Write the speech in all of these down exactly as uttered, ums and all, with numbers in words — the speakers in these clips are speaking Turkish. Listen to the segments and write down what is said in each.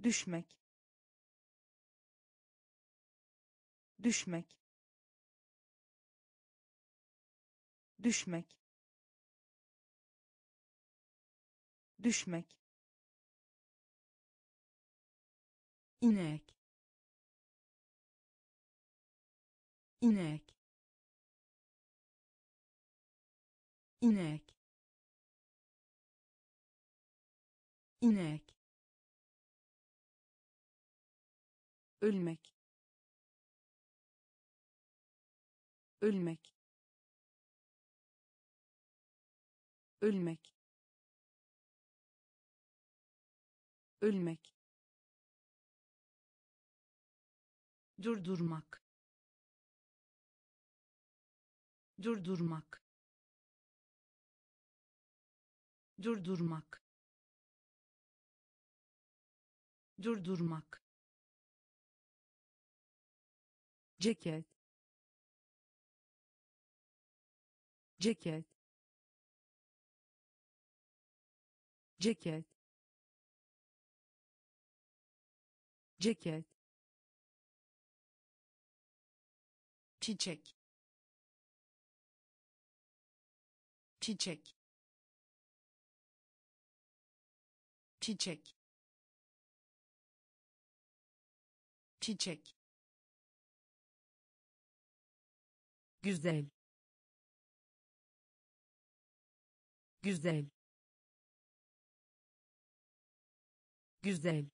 düşmek, düşmek, düşmek, düşmek, inek, inek, inek, inek, ölmek, ölmek, ölmek, ölmek, durdurmak, durdurmak, durdurmak, durdurmak, ceket, ceket, ceket, ceket, çiçek, çiçek, çiçek, çiçek, güzel, güzel, güzel,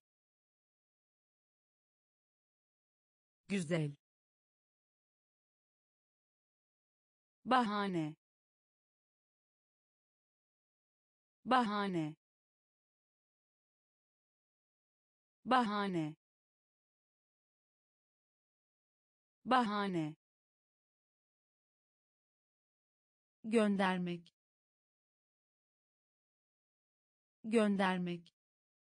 güzel, bahane, bahane, bahane, bahane, göndermek, göndermek,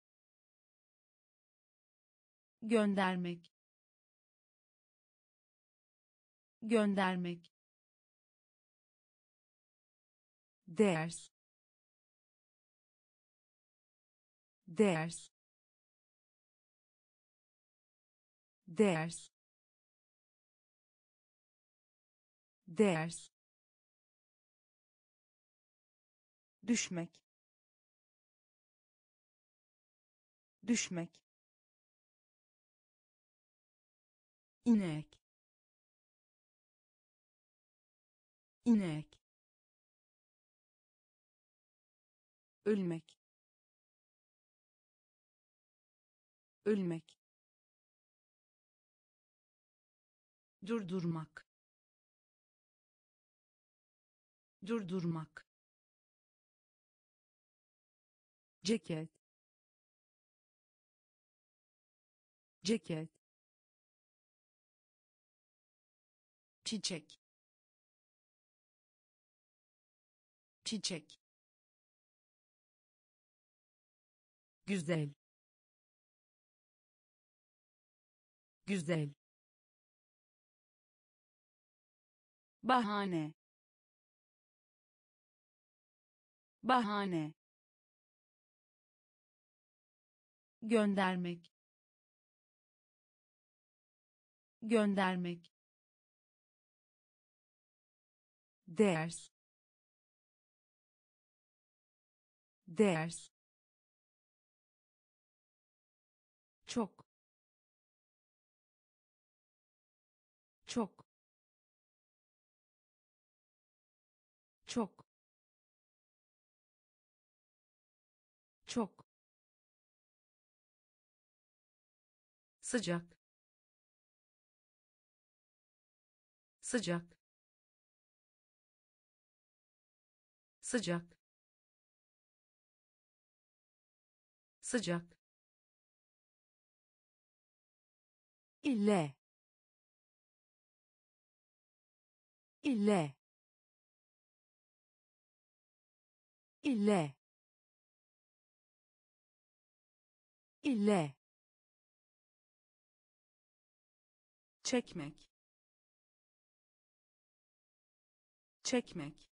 göndermek, göndermek, ders, ders, ders, ders, düşmek, düşmek, inek, inek, ölmek, ölmek, durdurmak, durdurmak, ceket, ceket, çiçek, çiçek, güzel, güzel, bahane, bahane, göndermek, göndermek, ders, ders, çok, çok, çok, çok, sıcak, sıcak, sıcak, sıcak, ile, ile, ile, ile, çekmek, çekmek,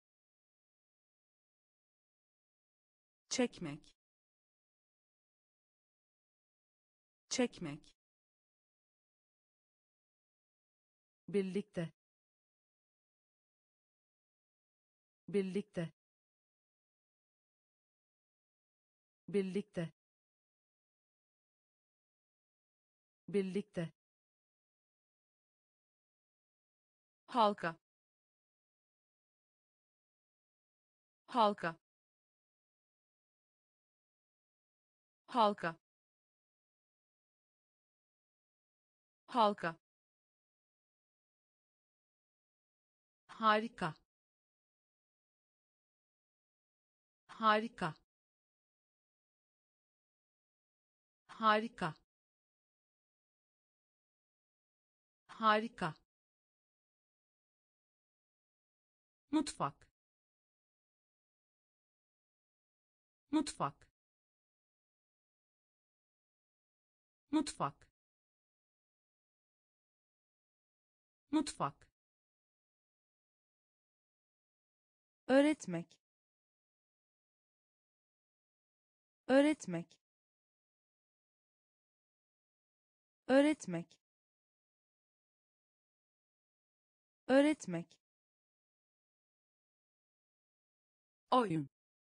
çekmek, çekmek, birlikte, birlikte, birlikte, birlikte, halka, halka, halka, halka, harika, harika, harika, harika, mutfak, mutfak, mutfak, mutfak, öğretmek, öğretmek, öğretmek, öğretmek, oyun,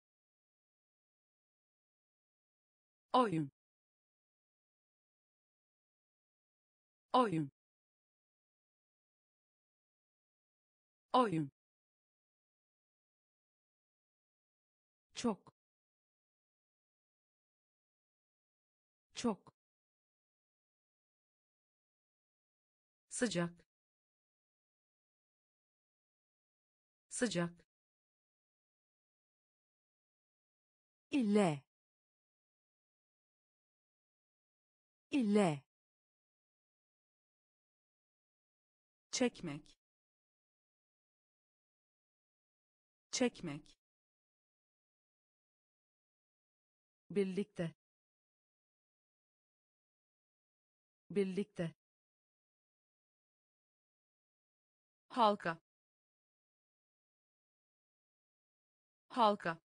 oyun, oyun, oyun, çok, çok, sıcak, sıcak, ile, ile, çekmek, çekmek, birlikte, birlikte, halka, halka,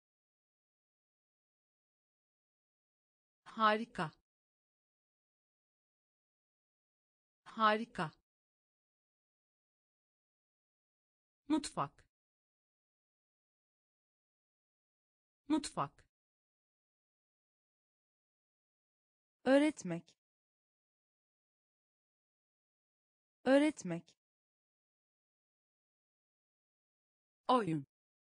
harika, harika, mutfak, mutfak, öğretmek, öğretmek, oyun,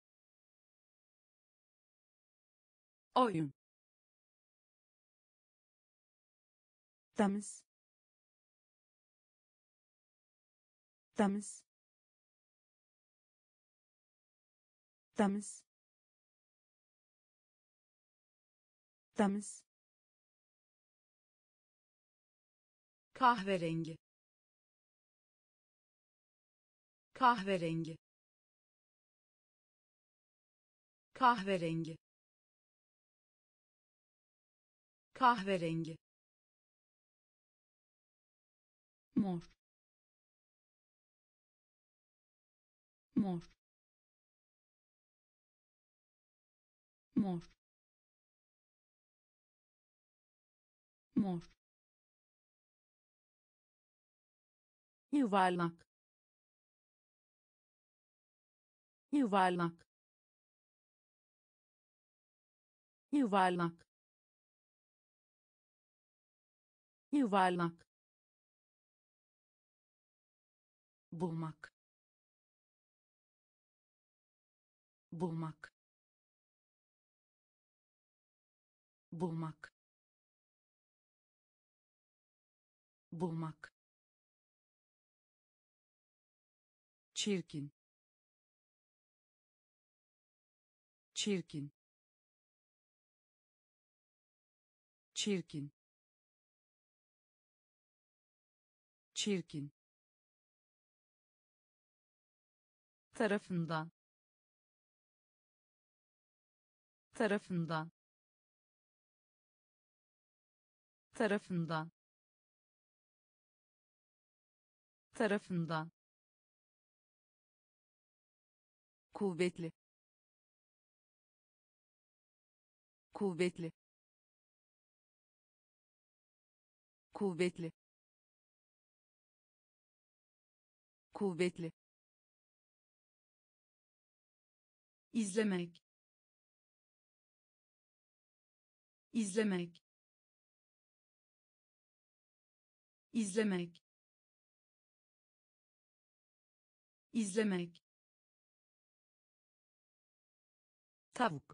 oyun, temiz, temiz, temiz, temiz, kahverengi, kahverengi, kahverengi, kahverengi, mor, mor, mor, mor, yuvarlak, yuvarlak, yuvarlak, yuvarlak, bulmak, bulmak, bulmak, bulmak, çirkin, çirkin, çirkin, çirkin, tarafından, tarafından, tarafından, tarafından, kuvvetli, kuvvetli, kuvvetli kuvvetli izlemek izlemek izlemek izlemek tavuk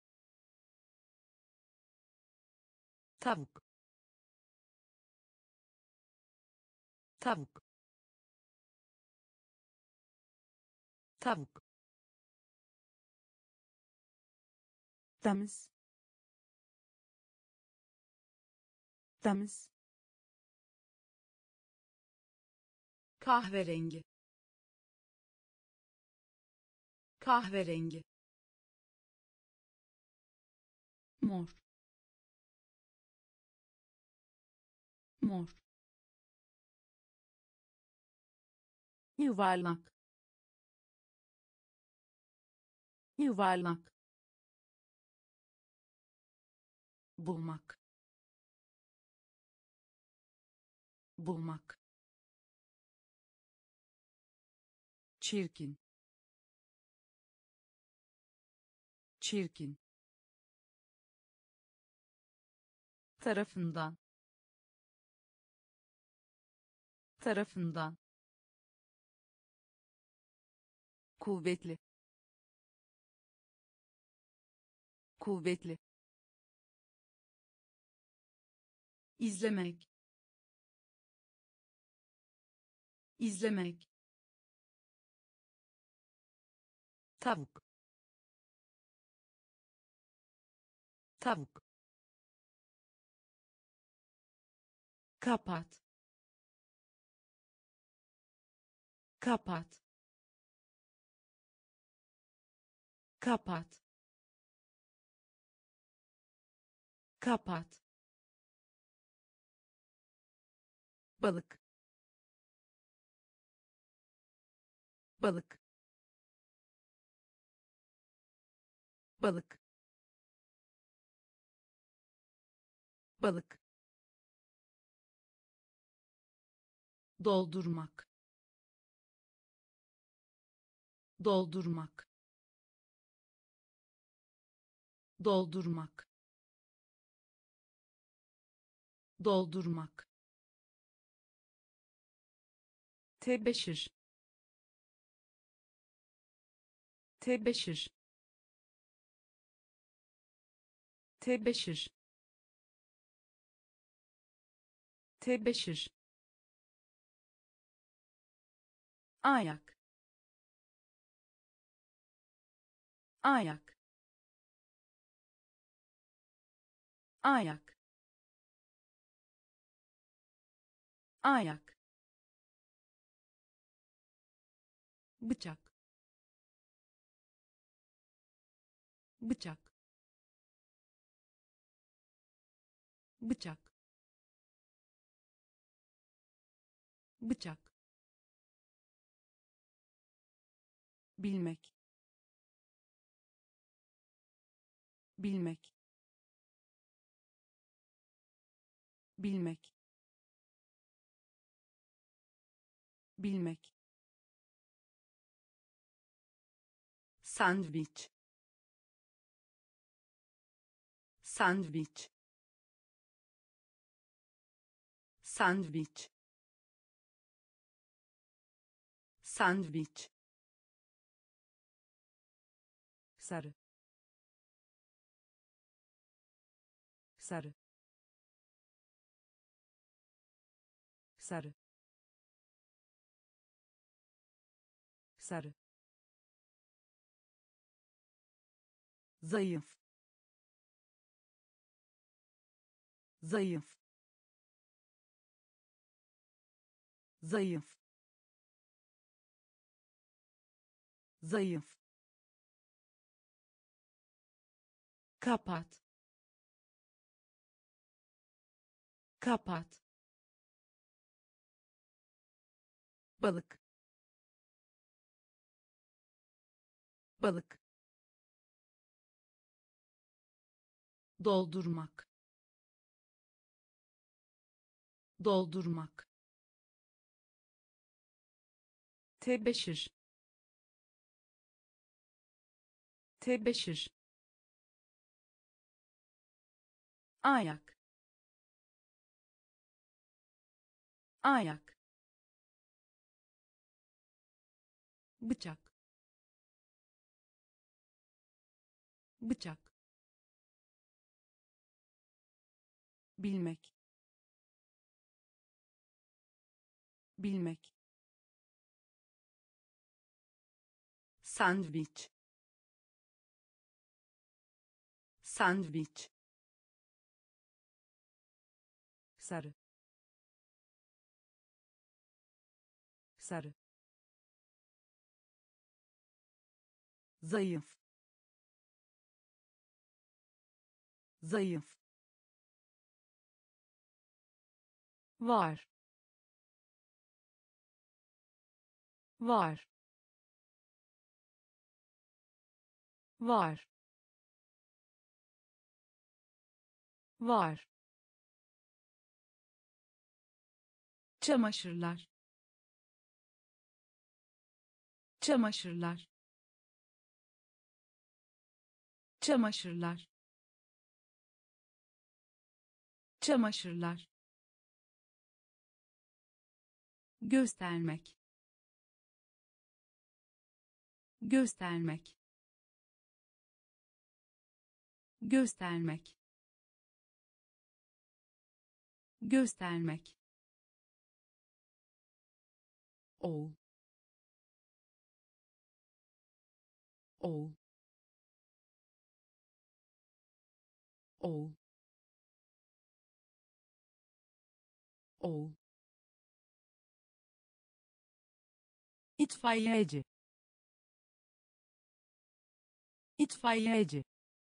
tavuk tavuk tavuk temiz temiz kahverengi kahverengi mor mor yuvarlak yuvarlak bulmak bulmak çirkin çirkin tarafından tarafından kuvvetli kuvvetli izlemek izlemek tavuk tavuk kapat kapat kapat kapat balık balık balık balık doldurmak doldurmak doldurmak doldurmak tebeşir tebeşir tebeşir tebeşir ayak ayak ayak ayak bıçak bıçak bıçak bıçak bilmek bilmek bilmek bilmek sandviç sandviç sandviç sandviç sarı sarı sarı sarı zayıf zayıf zayıf zayıf kapat kapat balık balık doldurmak doldurmak, tebeşir, tebeşir, ayak, ayak, bıçak, bıçak, bilmek, bilmek, sandviç, sandviç, sarı, sarı, zayıf, zayıf, var, var, var, var, çamaşırlar, çamaşırlar, çamaşırlar, çamaşırlar, göstermek, göstermek, göstermek, göstermek, oğul, oğul, oğul, oğul, itfaiyeci, itfaiyeci,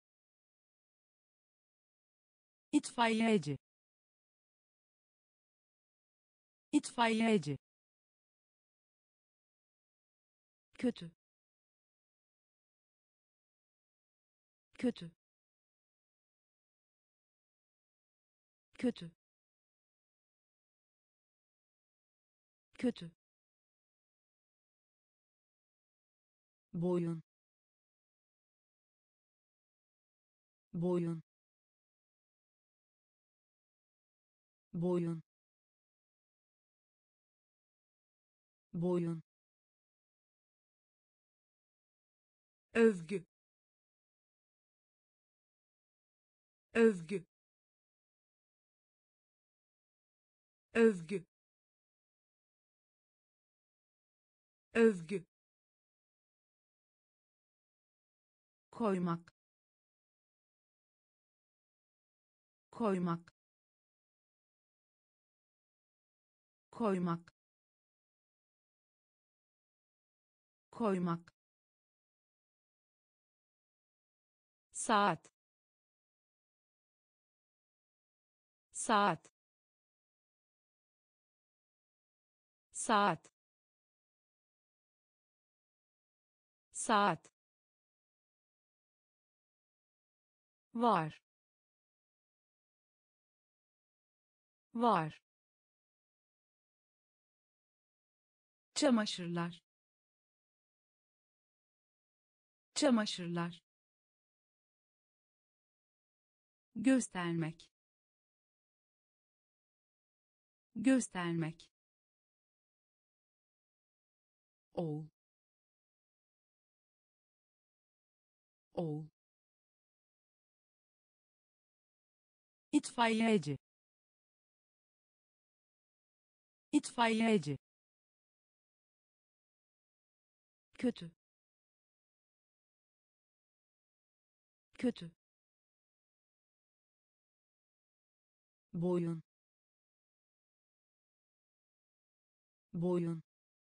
itfaiyeci, itfaiyeci, kötü, kötü, kötü, kötü, boyun, boyun, boyun, boyun, övgü, övgü, övgü, övgü, koymak, koymak, koymak, koymak, saat, saat, saat, saat, var, var, çamaşırlar, çamaşırlar, göstermek, göstermek, oğul, oğul, itfaiyeci, itfaiyeci, kötü, kötü, boyun, boyun,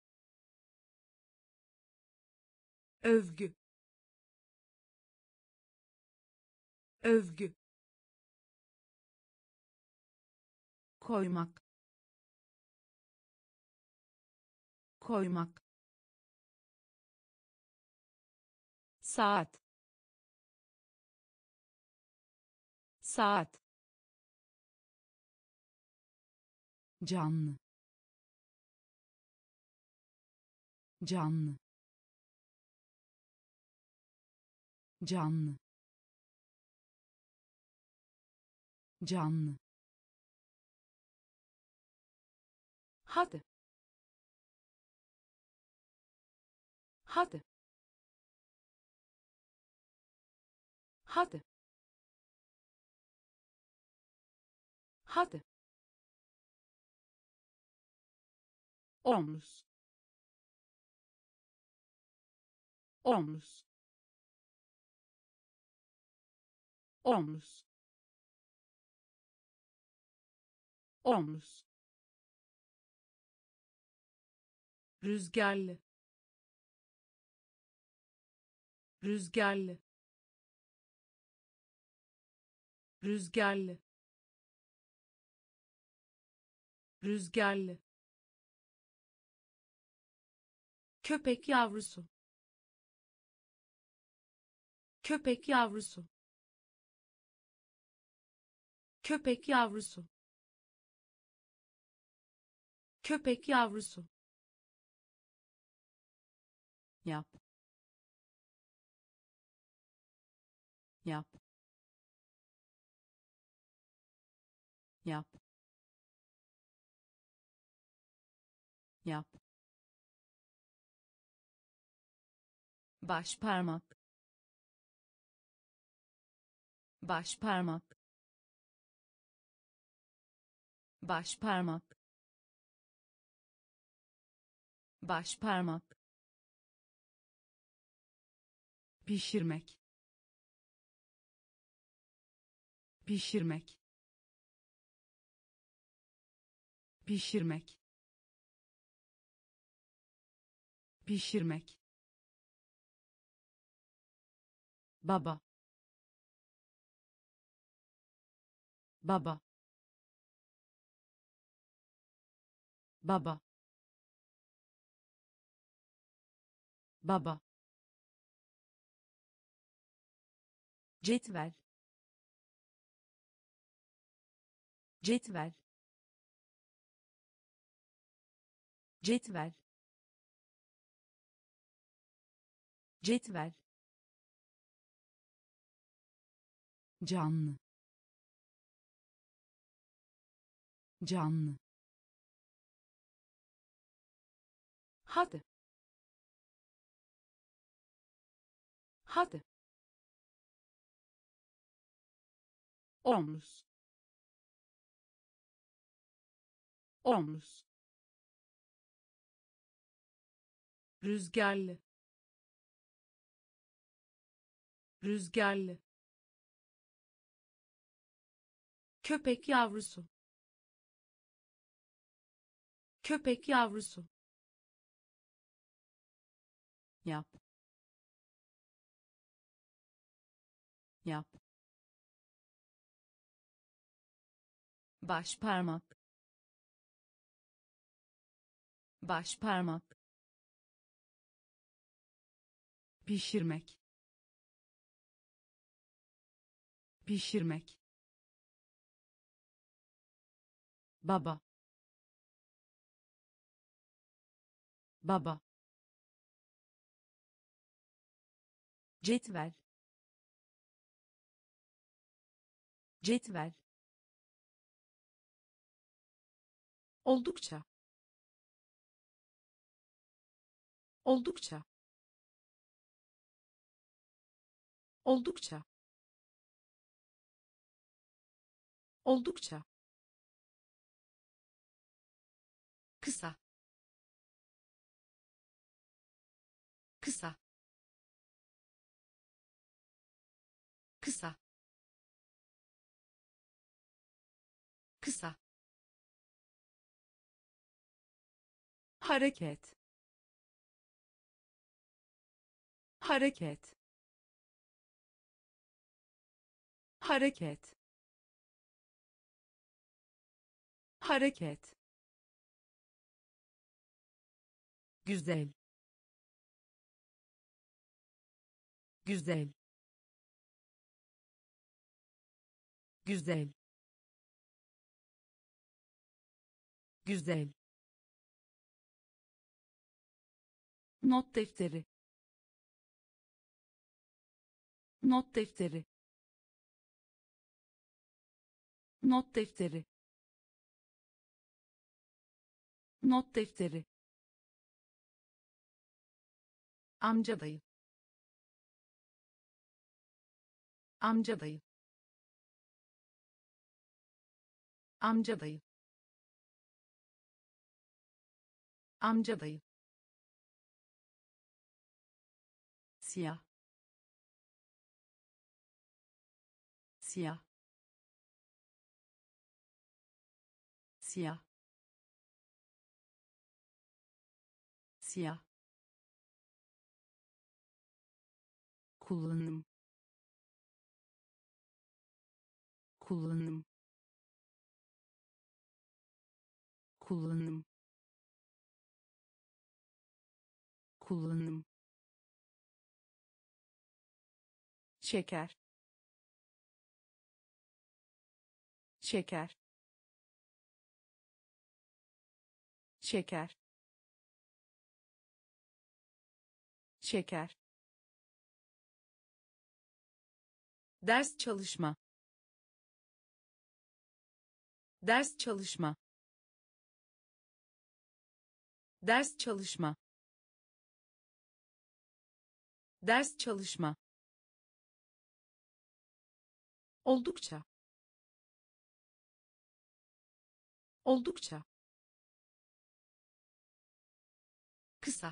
övgü, övgü, koymak, koymak, saat, saat, canlı, canlı, canlı, canlı, hadi, hadi, hadi, hadi, omuz, omuz, omuz, omuz, rüzgarlı, rüzgarlı, rüzgarlı, rüzgarlı, köpek yavrusu, köpek yavrusu, köpek yavrusu, köpek yavrusu, yap, yap, yap, yap, baş parmak, baş parmak, baş parmak, baş parmak, pişirmek, pişirmek, pişirmek, pişirmek, baba, baba, baba, baba, cetvel, cetvel, cetvel, cetvel, canlı, canlı, hadi, hadi, omuz, omuz, rüzgarlı, rüzgarlı, köpek yavrusu, köpek yavrusu, yap, yap, baş parmak, baş parmak, pişirmek, pişirmek, baba, baba, cetvel, cetvel, oldukça, oldukça, oldukça, oldukça, kısa, kısa, kısa, kısa, hareket, hareket, hareket, hareket, güzel, güzel, güzel, güzel, not defteri, not defteri, not defteri, not defteri, amca dayı, amca dayı, amca dayı, amca dayı, siyah, siyah, siyah, siyah, kullanım, kullanım, kullanım, kullanım, şeker, şeker, şeker, şeker, ders çalışma, ders çalışma, ders çalışma, ders çalışma, oldukça, oldukça, kısa,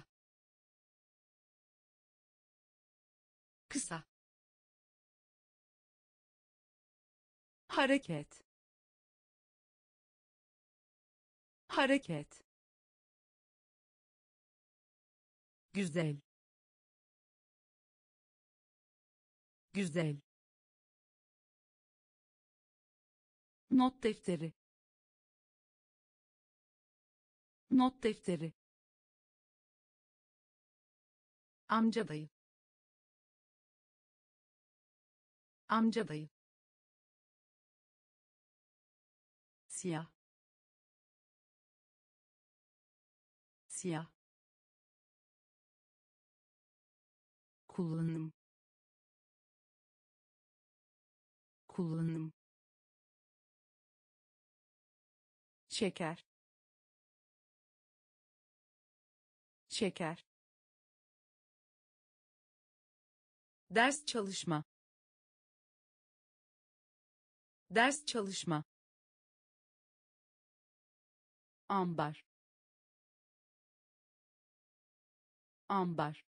kısa, hareket, hareket, güzel, güzel, not defteri, not defteri, amca dayı, amca dayı, siyah, siyah, kullanım, kullanım, şeker, şeker, ders çalışma, ders çalışma, ambar, ambar,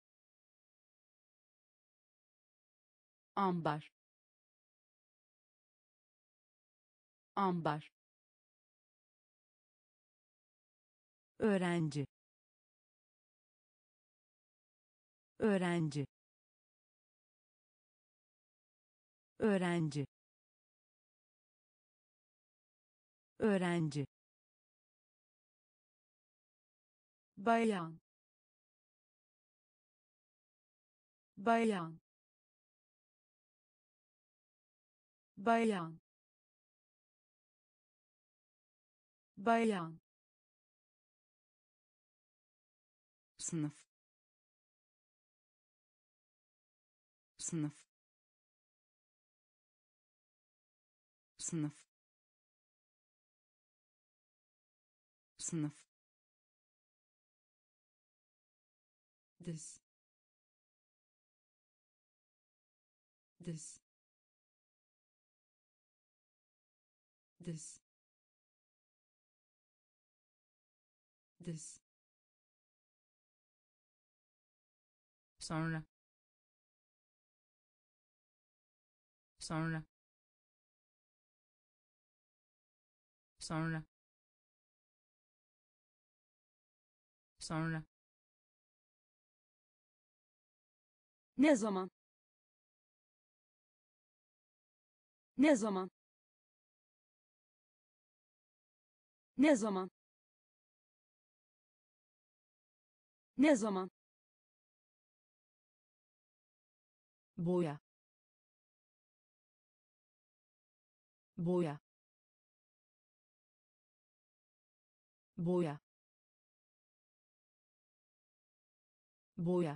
ambar, ambar, öğrenci, öğrenci, öğrenci, öğrenci, bayan, bayan, bayan, bayan, sınıf, sınıf, sınıf, sınıf, diz, diz, diz, diz, sonra, sonra, sonra, sonra, ne zaman, ne zaman, ne zaman, ne zaman, boya, boya, boya, boya,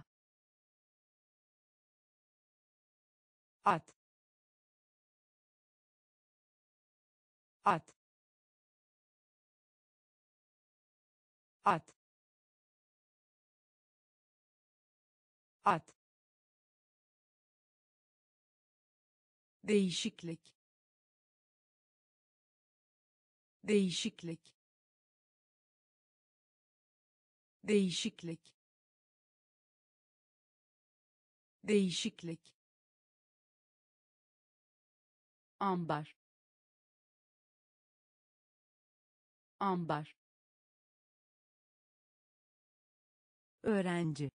at, at, at, at, değişiklik, değişiklik, değişiklik, değişiklik, ambar, ambar, öğrenci,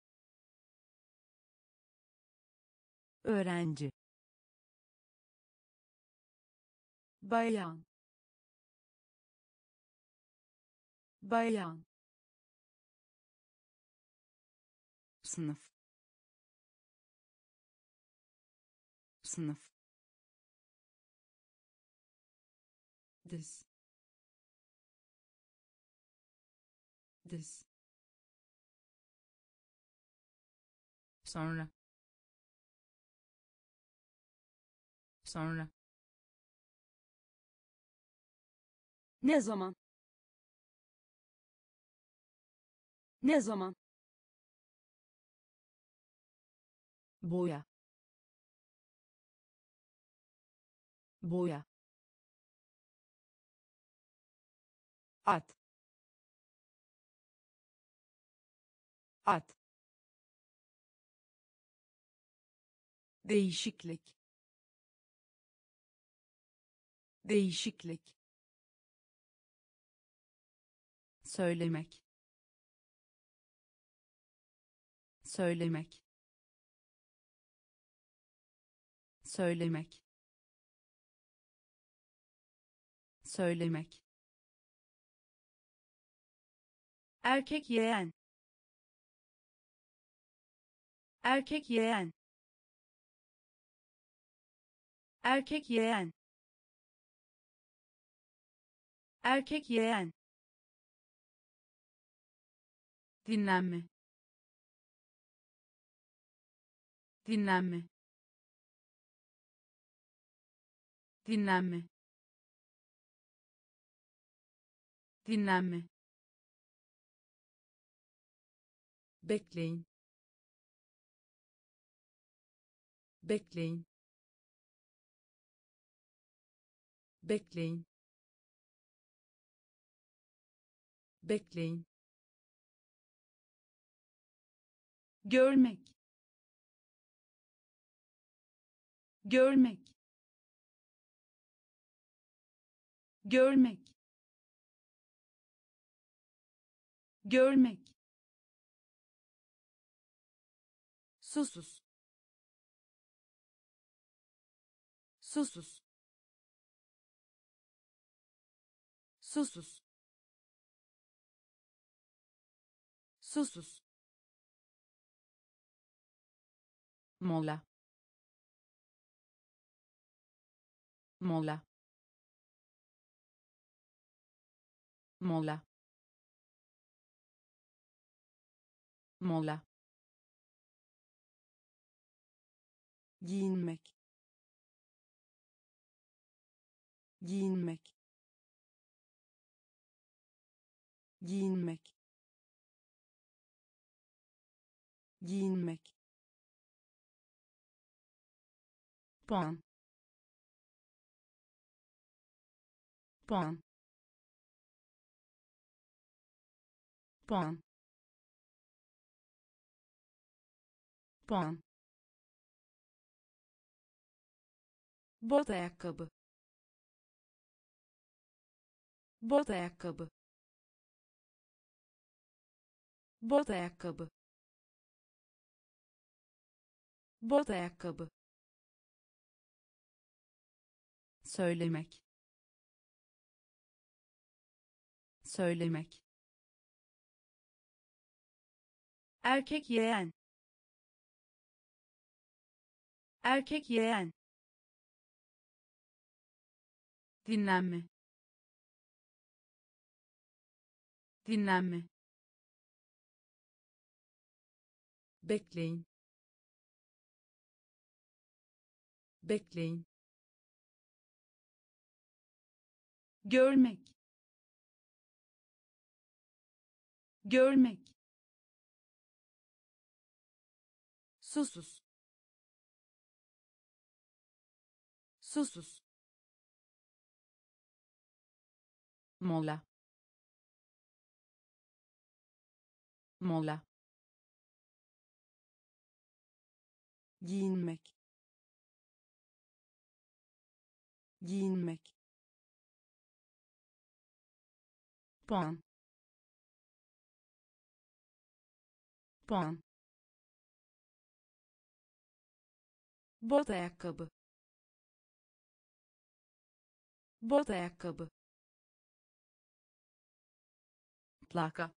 öğrenci, bayan, bayan, sınıf, sınıf, diz, diz, sonra, sonra, ne zaman, ne zaman, boya, boya, at, at, değişiklik, değişiklik, söylemek, söylemek, söylemek, söylemek, erkek yeğen, erkek yeğen, erkek yeğen, erkek yeğen, dinlenme, dinlenme, dinlenme, dinlenme, bekleyin, bekleyin, bekleyin, bekleyin, görmek, görmek, görmek, görmek, susuz, susuz, susuz, susuz, mola, mola, mola, mola, giyinmek, giyinmek, giyinmek, giyinmek, puan, puan, puan, puan, bot ayakkabı, bot ayakkabı, bot ayakkabı, bot ayakkabı, söylemek, söylemek, erkek yeğen, erkek yeğen, dinlenme, dinlenme, bekleyin, bekleyin, görmek, görmek, susuz, susuz, mola, mola, giyinmek, giyinmek, puan, puan, bot ayakkabı, bot ayakkabı, plaka,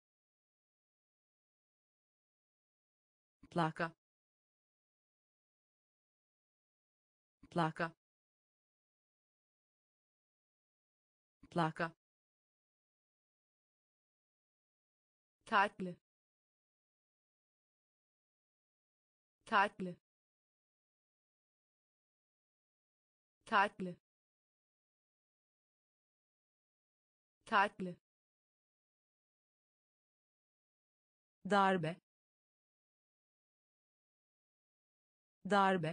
plaka, plaka, plaka, tatlı, tatlı, tatlı, tatlı, darbe, darbe,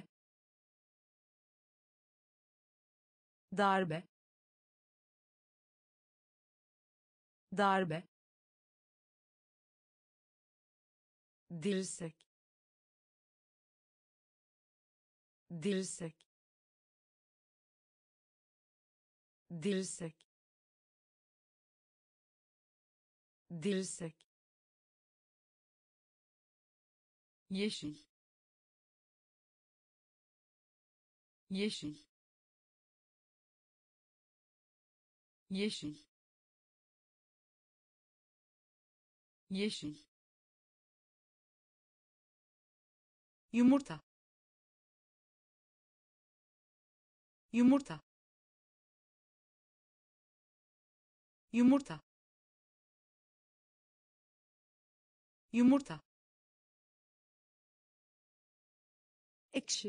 darbe, darbe, dirsek, dirsek, dirsek, dirsek, yeşil, yeşil, yeşil, yeşil, yumurta, yumurta, yumurta, yumurta, ekşi,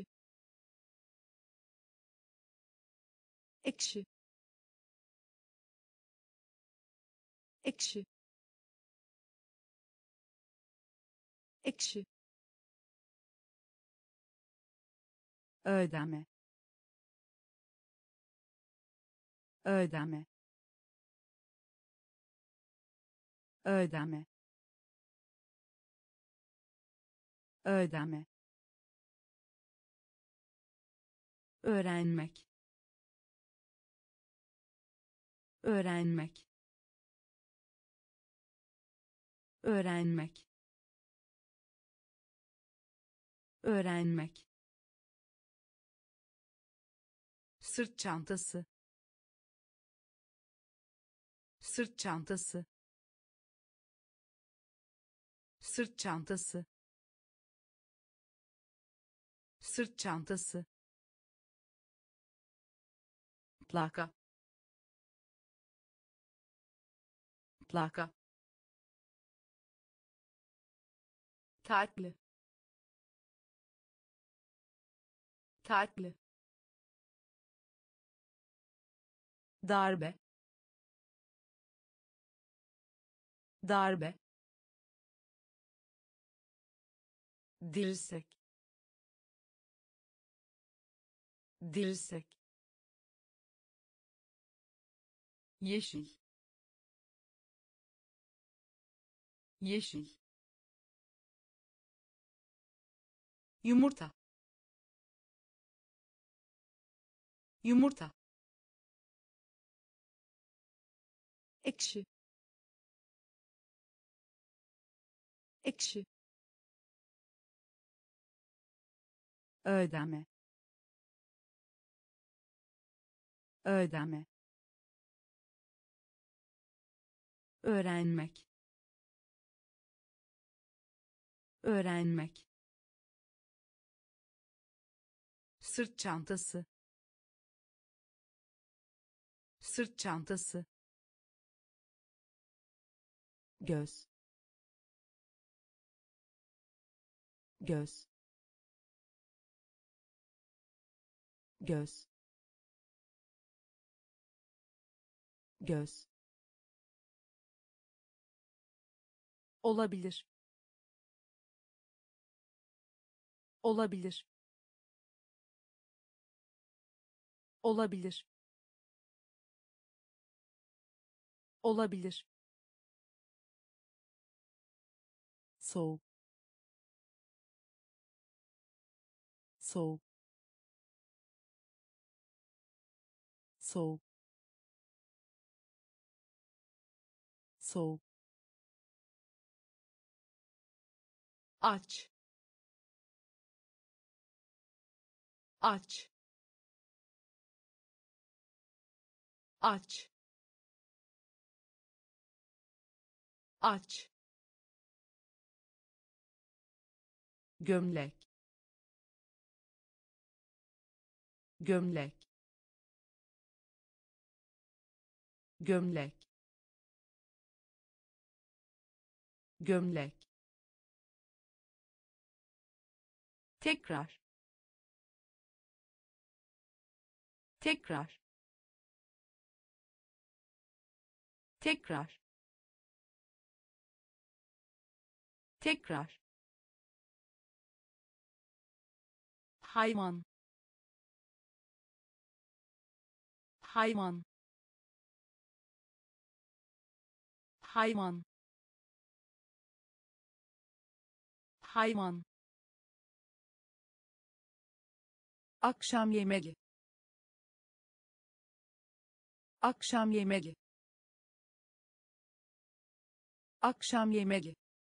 ekşi, ekşi, ekşi, ödeme, ödeme, ödeme, ödeme, öğrenmek, öğrenmek, öğrenmek, öğrenmek, sırt çantası, sırt çantası, sırt çantası, sırt çantası, plaka, plaka, tatlı, tatlı, darbe, darbe, dirsek, dirsek, yeşil, yeşil, yumurta, yumurta, ekşi, ekşi, ödeme, ödeme, öğrenmek, öğrenmek, sırt çantası, sırt çantası, göz göz göz göz olabilir olabilir olabilir olabilir soğuk soğuk soğuk soğuk aç aç aç aç gömlek gömlek gömlek gömlek tekrar tekrar tekrar tekrar hayvan hayvan hayvan hayvan akşam yemeği akşam yemeği akşam yemeği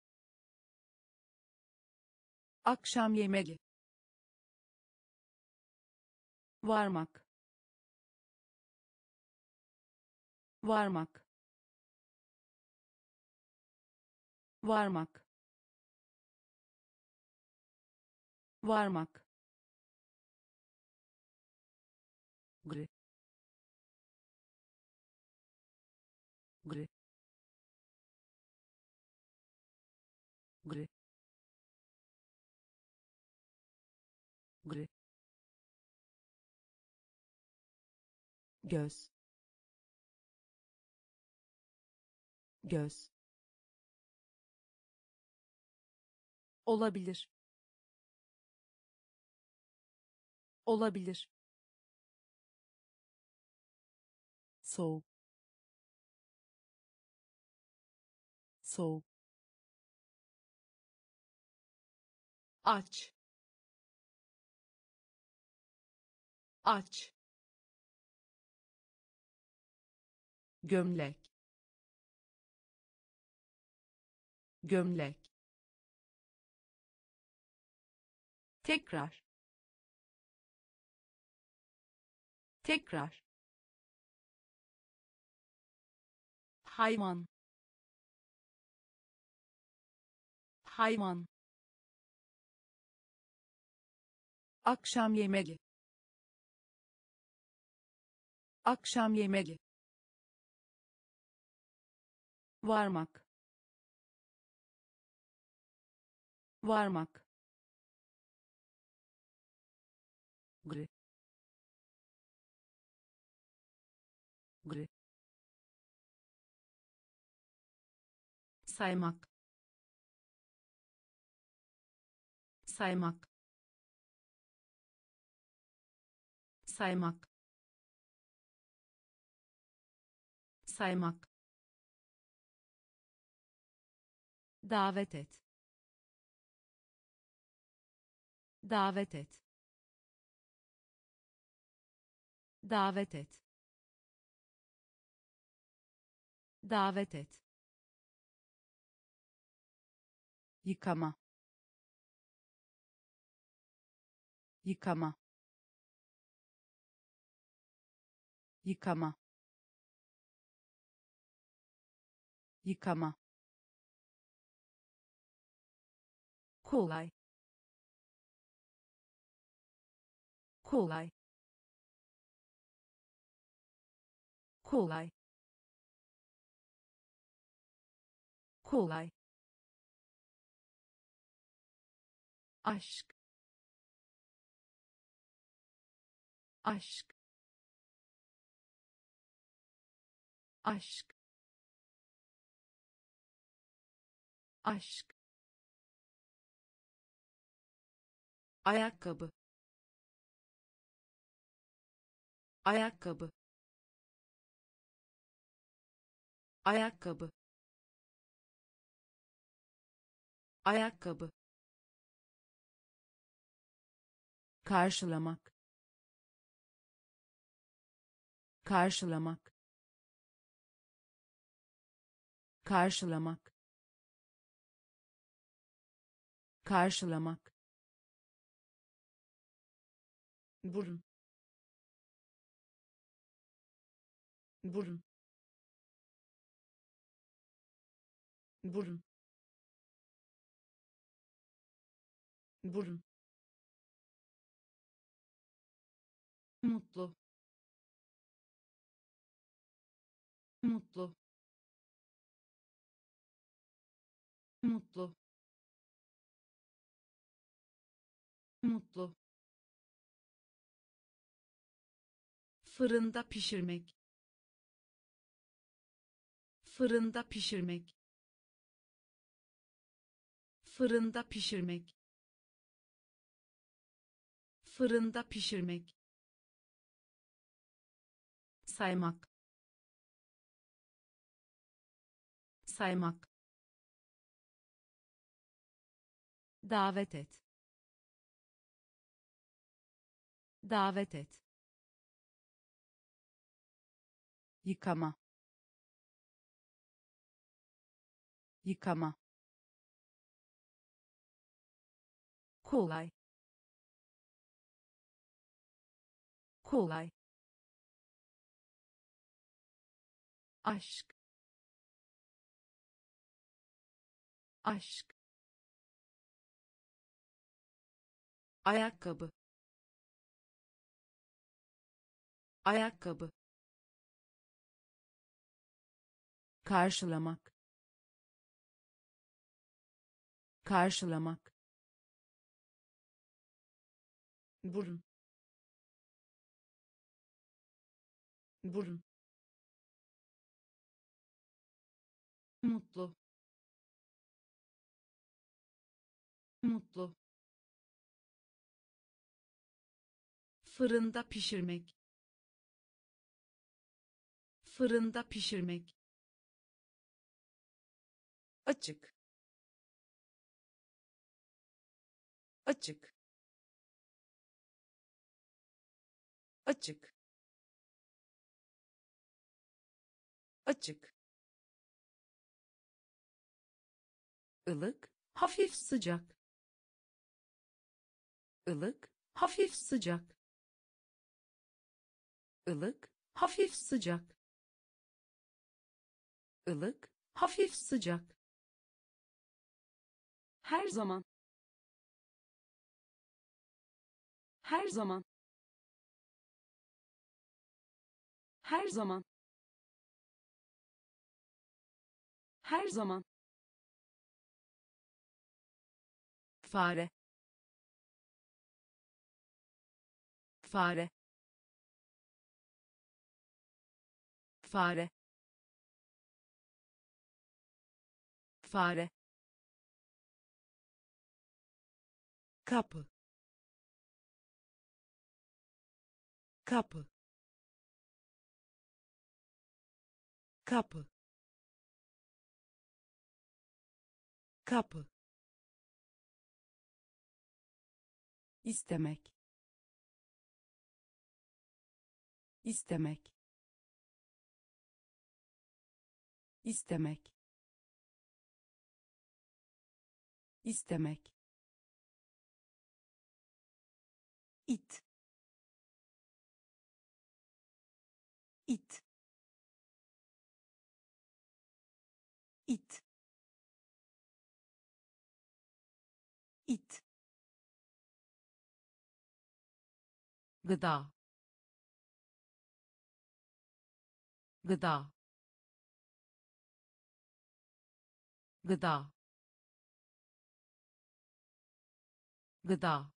akşam yemeği varmak varmak varmak varmak gri gri gri gri göz göz olabilir olabilir soğuk soğuk aç aç gömlek gömlek tekrar tekrar hayvan hayvan akşam yemeği akşam yemeği varmak varmak gri gri saymak saymak saymak saymak davet et davet et davet et davet et yıkama yıkama yıkama yıkama kolay kolay kolay kolay, aşk, aşk, aşk, aşk, ayakkabı, ayakkabı, ayakkabı, ayakkabı, karşılamak, karşılamak, karşılamak, karşılamak, burun, burun, burun, burun, mutlu, mutlu, mutlu, mutlu, fırında pişirmek, fırında pişirmek, fırında pişirmek, fırında pişirmek, saymak, saymak, davet et, davet et, yıkama, yıkama, kolay, kolay, aşk, aşk, ayakkabı, ayakkabı, karşılamak, karşılamak, burun, burun, mutlu, mutlu, fırında pişirmek, fırında pişirmek, açık, açık, açık, açık, ılık, hafif sıcak, ılık, hafif sıcak, ılık, hafif sıcak, ılık, hafif sıcak, her zaman, her zaman, her zaman, her zaman, fare, fare, fare, fare, kapı, kapı, kapı, kapı, istemek, istemek, istemek, istemek, it, it, it, it, gıda, gıda, gıda, gıda,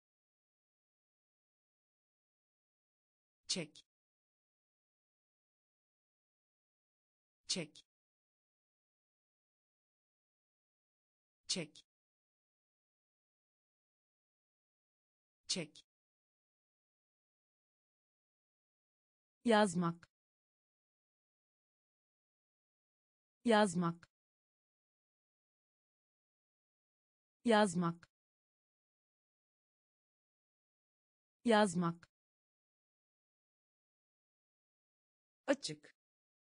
çek, çek, çek, çek, yazmak, yazmak, yazmak, yazmak, açık,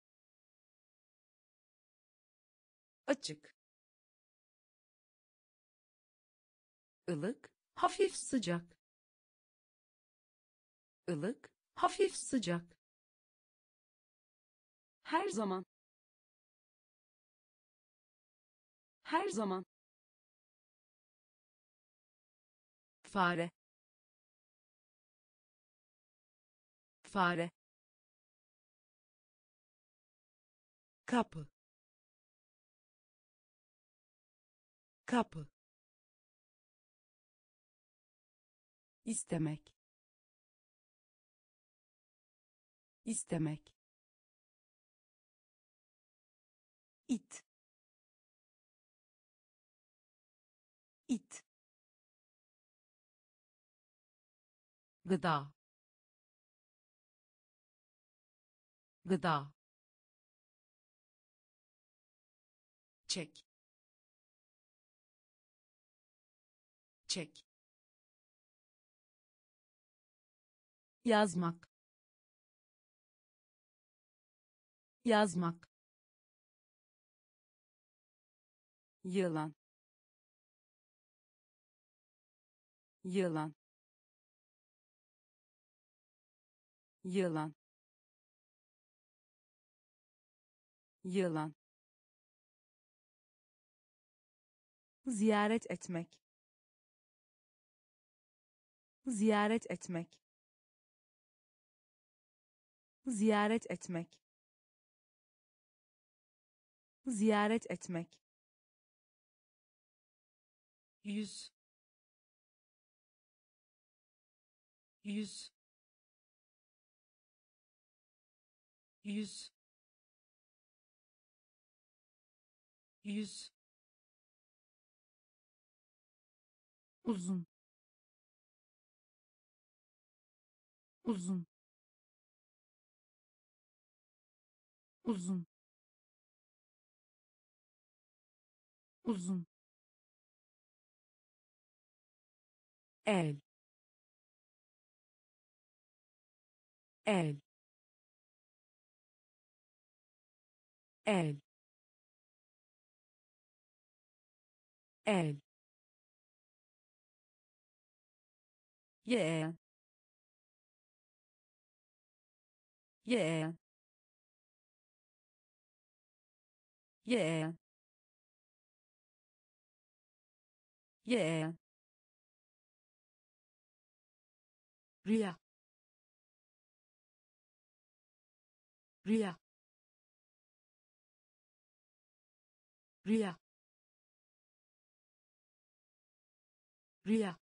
açık, ılık, hafif sıcak, ılık, hafif sıcak, her zaman, her zaman, fare, fare, kapı, kapı, istemek, istemek, it, it, gıda, gıda, çek, çek, yazmak, yazmak, yılan, yılan, yılan, yılan, ziyaret etmek, ziyaret etmek, ziyaret etmek, ziyaret etmek, yüz, yüz, yüz, yüz, uzun, uzun, uzun, uzun, el, el, el, el, yeğen, yeğen, yeğen, yeğen, rüya, rüya, rüya, rüya,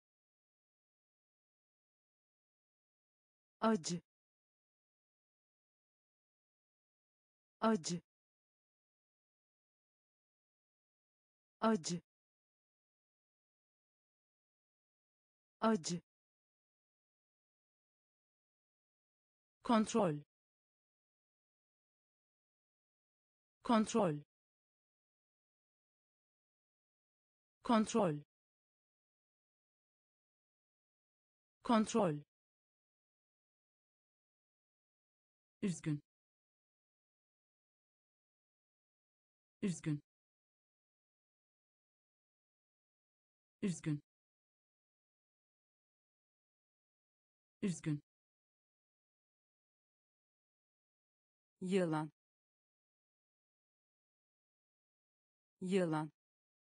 acı, acı, acı, acı, kontrol, kontrol, kontrol, kontrol, üzgün, üzgün, üzgün, üzgün, yılan, yılan,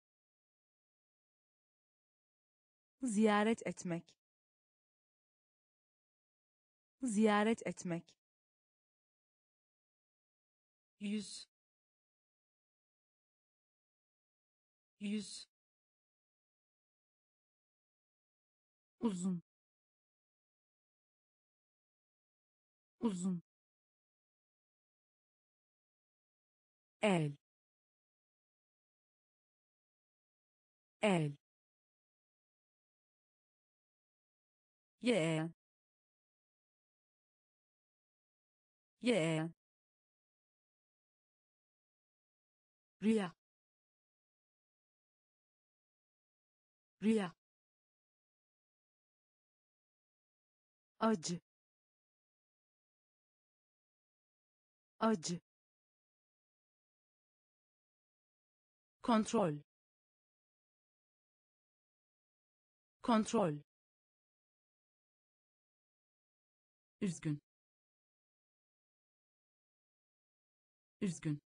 ziyaret etmek, ziyaret etmek, yüz, yüz, uzun, uzun, el, el, yeğen, yeğen, rüya, rüya, acı, acı, kontrol, kontrol, üzgün, üzgün,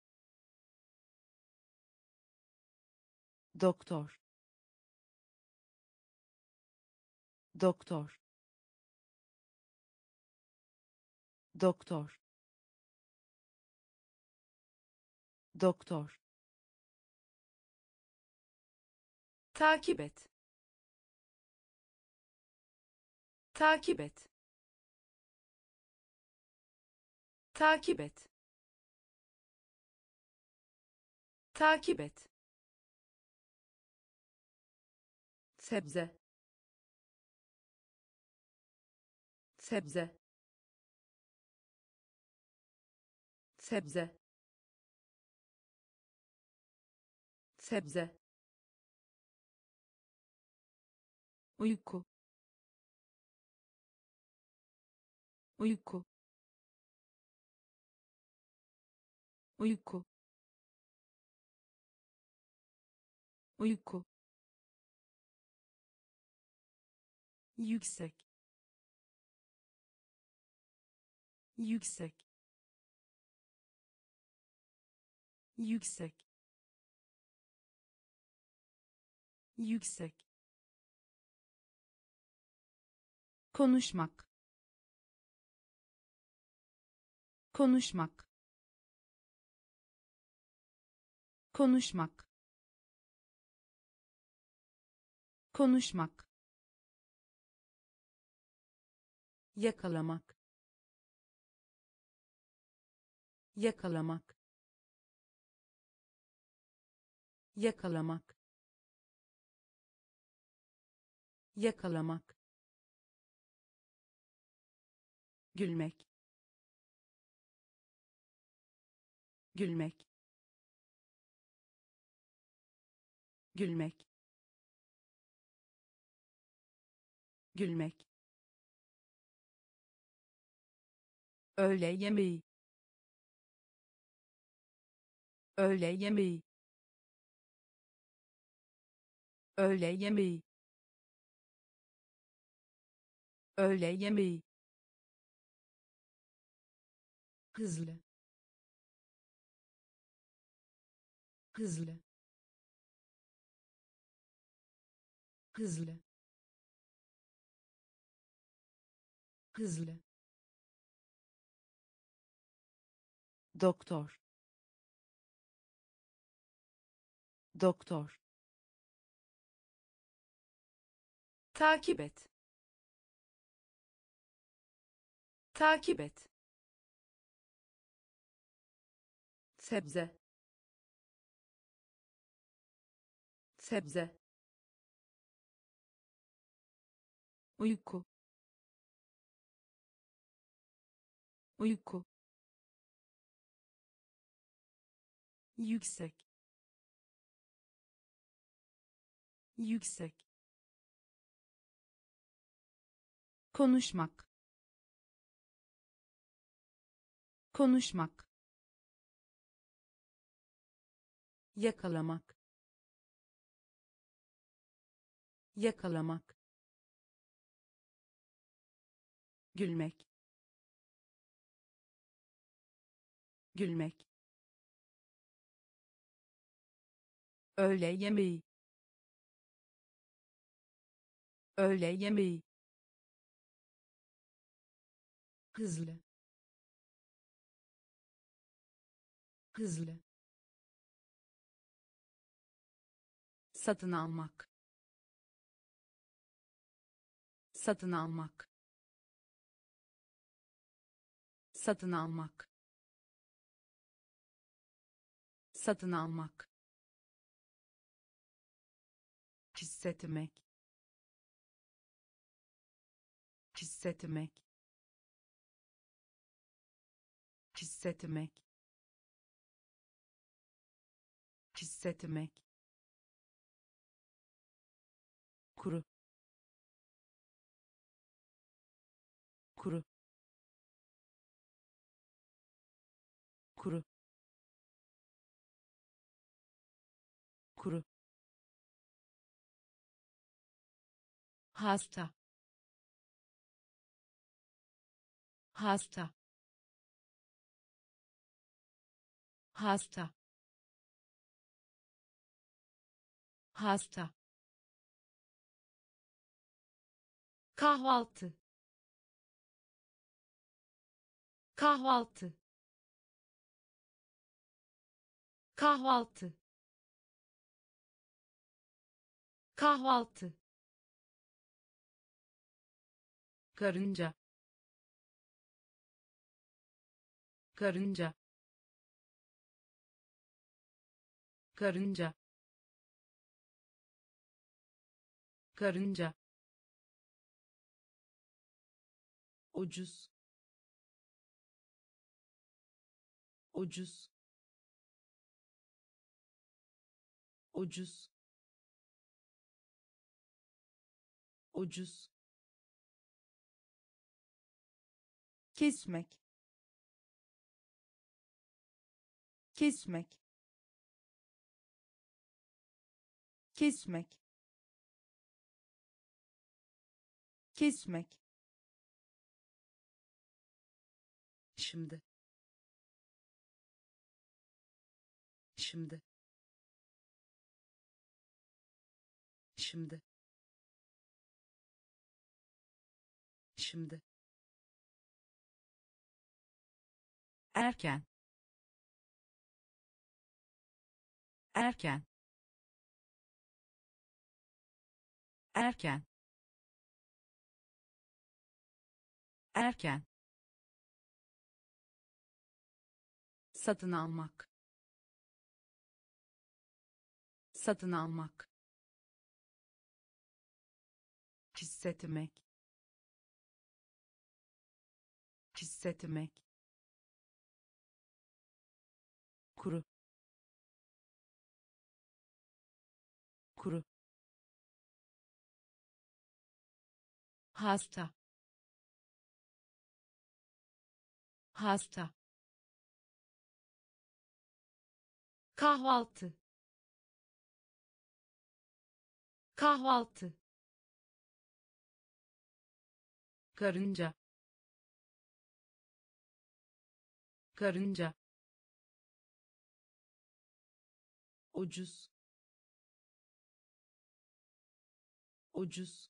doktor, doktor, doktor, doktor, takip et, takip et, takip et, takip et, sebze, sebze, sebze, sebze, uyku, uyku, uyku, uyku, yüksek, yüksek, yüksek, yüksek, konuşmak, konuşmak, konuşmak, konuşmak, yakalamak, yakalamak, yakalamak, yakalamak, gülmek, gülmek, gülmek, gülmek, öğle yemeği, öğle yemeği, öğle yemeği, öğle yemeği, hızlı, hızlı, hızlı, hızlı, doktor, doktor, takip et, takip et, sebze, sebze, uyku, uyku, yüksek, yüksek, konuşmak, konuşmak, yakalamak, yakalamak, gülmek, gülmek, öğle yemeği, öğle yemeği, hızlı, hızlı, satın almak, satın almak, satın almak, satın almak, hissetmek, hissetmek, hissetmek, hissetmek, kuru, kuru, kuru, kuru, hasta, hasta, hasta, hasta, kahvaltı, kahvaltı, kahvaltı, kahvaltı, karınca, karınca, karınca, karınca, ucuz, ucuz, ucuz, ucuz, kesmek, kesmek, kesmek, kesmek, şimdi, şimdi, şimdi, şimdi, erken, erken, erken, erken, satın almak, satın almak, hissetmek, hissetmek, kuru, kuru, hasta, hasta, kahvaltı, kahvaltı, karınca, karınca, ucuz, ucuz,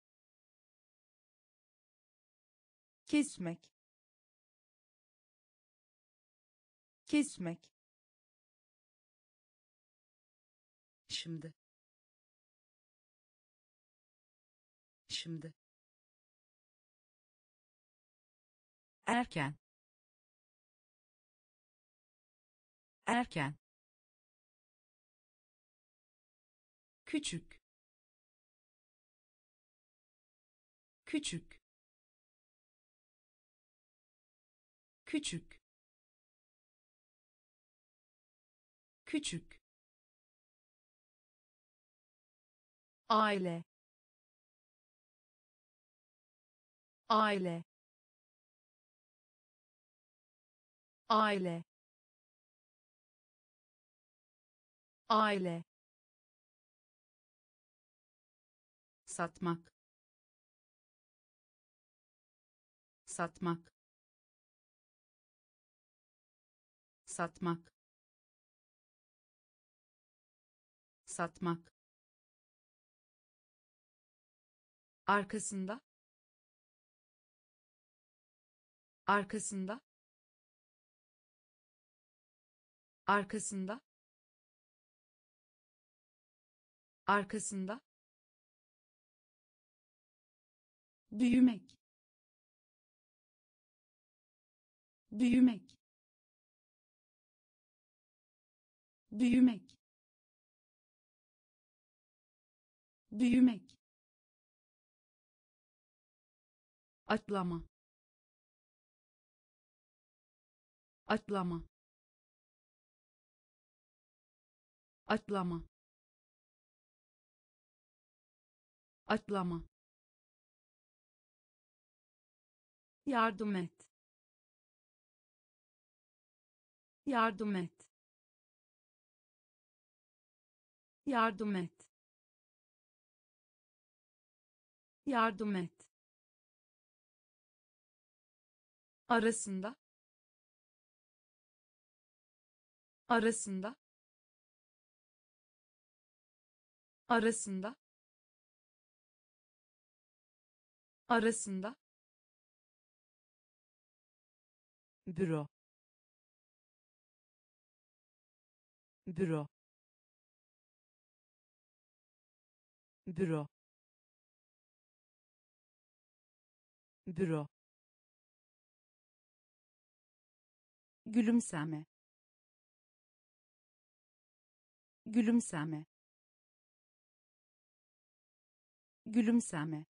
kesmek, kesmek, şimdi, şimdi, erken, erken, küçük, küçük, küçük, küçük, aile, aile, aile, aile, satmak, satmak, satmak, satmak, arkasında, arkasında, arkasında, arkasında, büyümek, büyümek, büyümek, büyümek, atlama, atlama, atlama, atlama, yardım et, yardım et, yardım et, yardım et, arasında, arasında, arasında, arasında, büro, büro, büro, büro, gülümseme, gülümseme, gülümseme,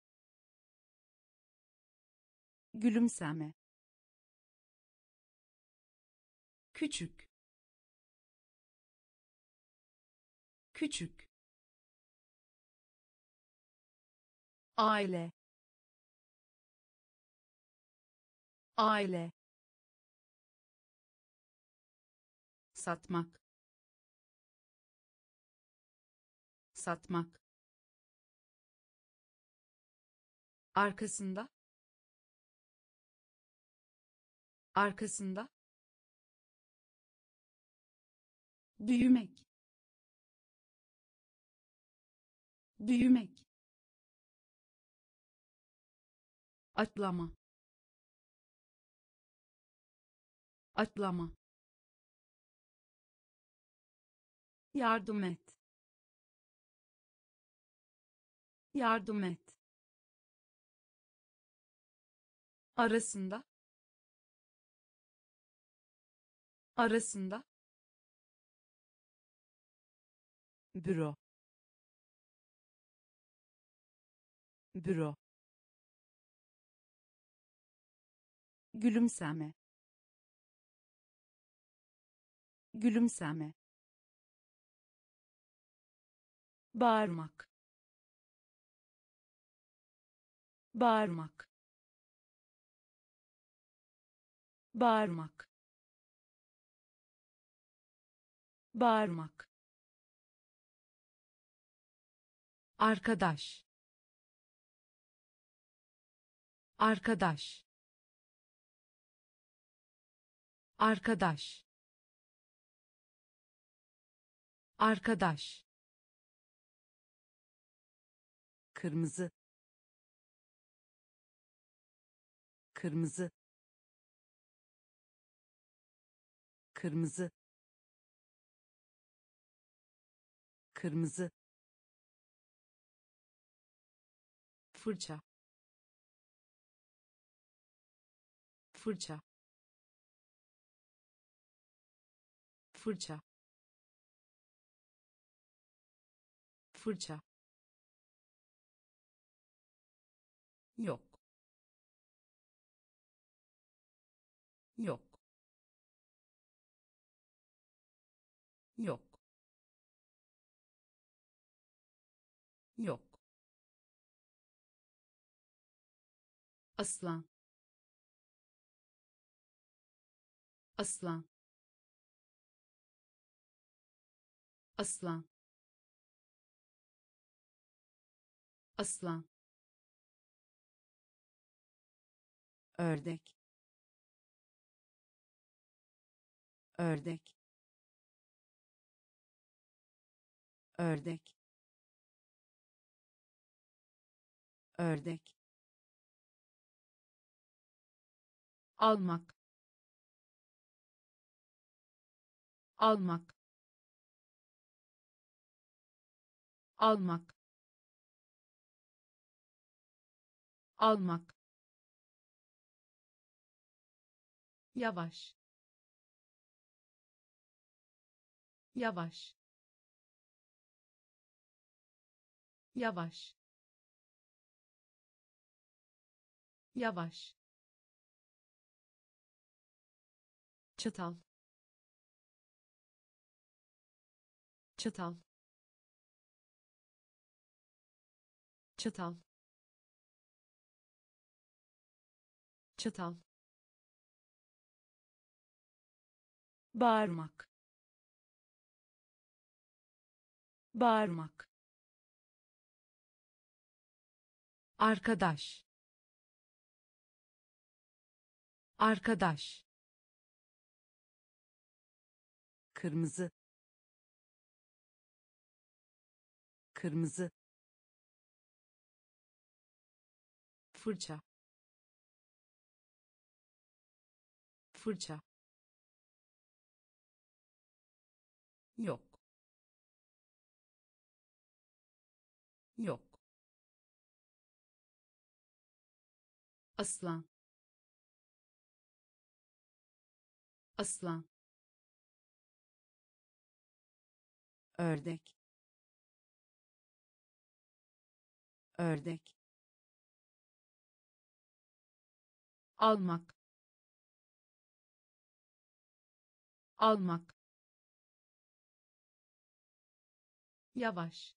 gülümseme, küçük, küçük, aile, aile, satmak, satmak, arkasında, arkasında, büyümek, büyümek, atlama, atlama, yardım et, yardım et, arasında, arasında, büro, büro, gülümseme, gülümseme, bağırmak, bağırmak, bağırmak, bağırmak, arkadaş, arkadaş, arkadaş, arkadaş, kırmızı, kırmızı, kırmızı, kırmızı, fırça, fırça, fırça, fırça, yok, yok, yok, yok, aslan, aslan, aslan, aslan, ördek, ördek, ördek, ördek, almak, almak, almak, almak, yavaş, yavaş, yavaş, yavaş, çatal, çatal, çatal, çatal, bağırmak, bağırmak, arkadaş, arkadaş, kırmızı, kırmızı, fırça, fırça, yok, yok, aslan, aslan, ördek, ördek, almak, almak, yavaş,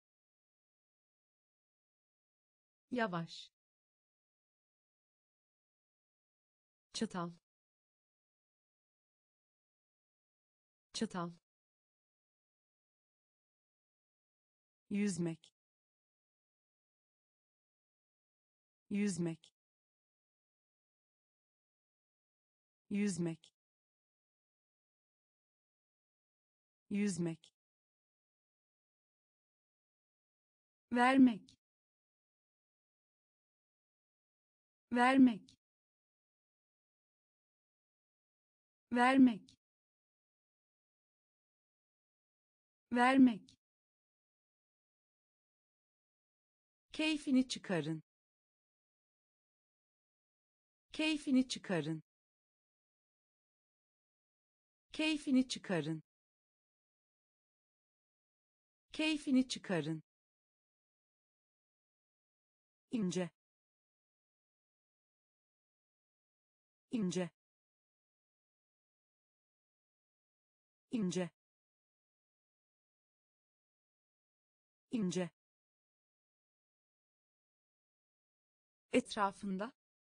yavaş, çatal, çatal, yüzmek, yüzmek, yüzmek, yüzmek, vermek, vermek, vermek, vermek, keyfini çıkarın, keyfini çıkarın, keyfini çıkarın, keyfini çıkarın, ince, ince, ince, ince, etrafında,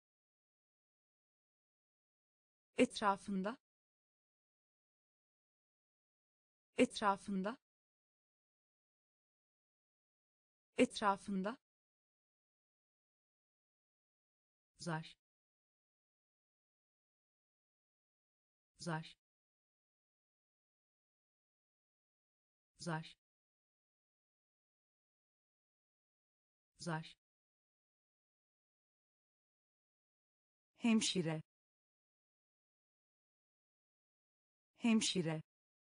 etrafında, etrafında, etrafında, zar, zar, zar, zar, hemşire, hemşire,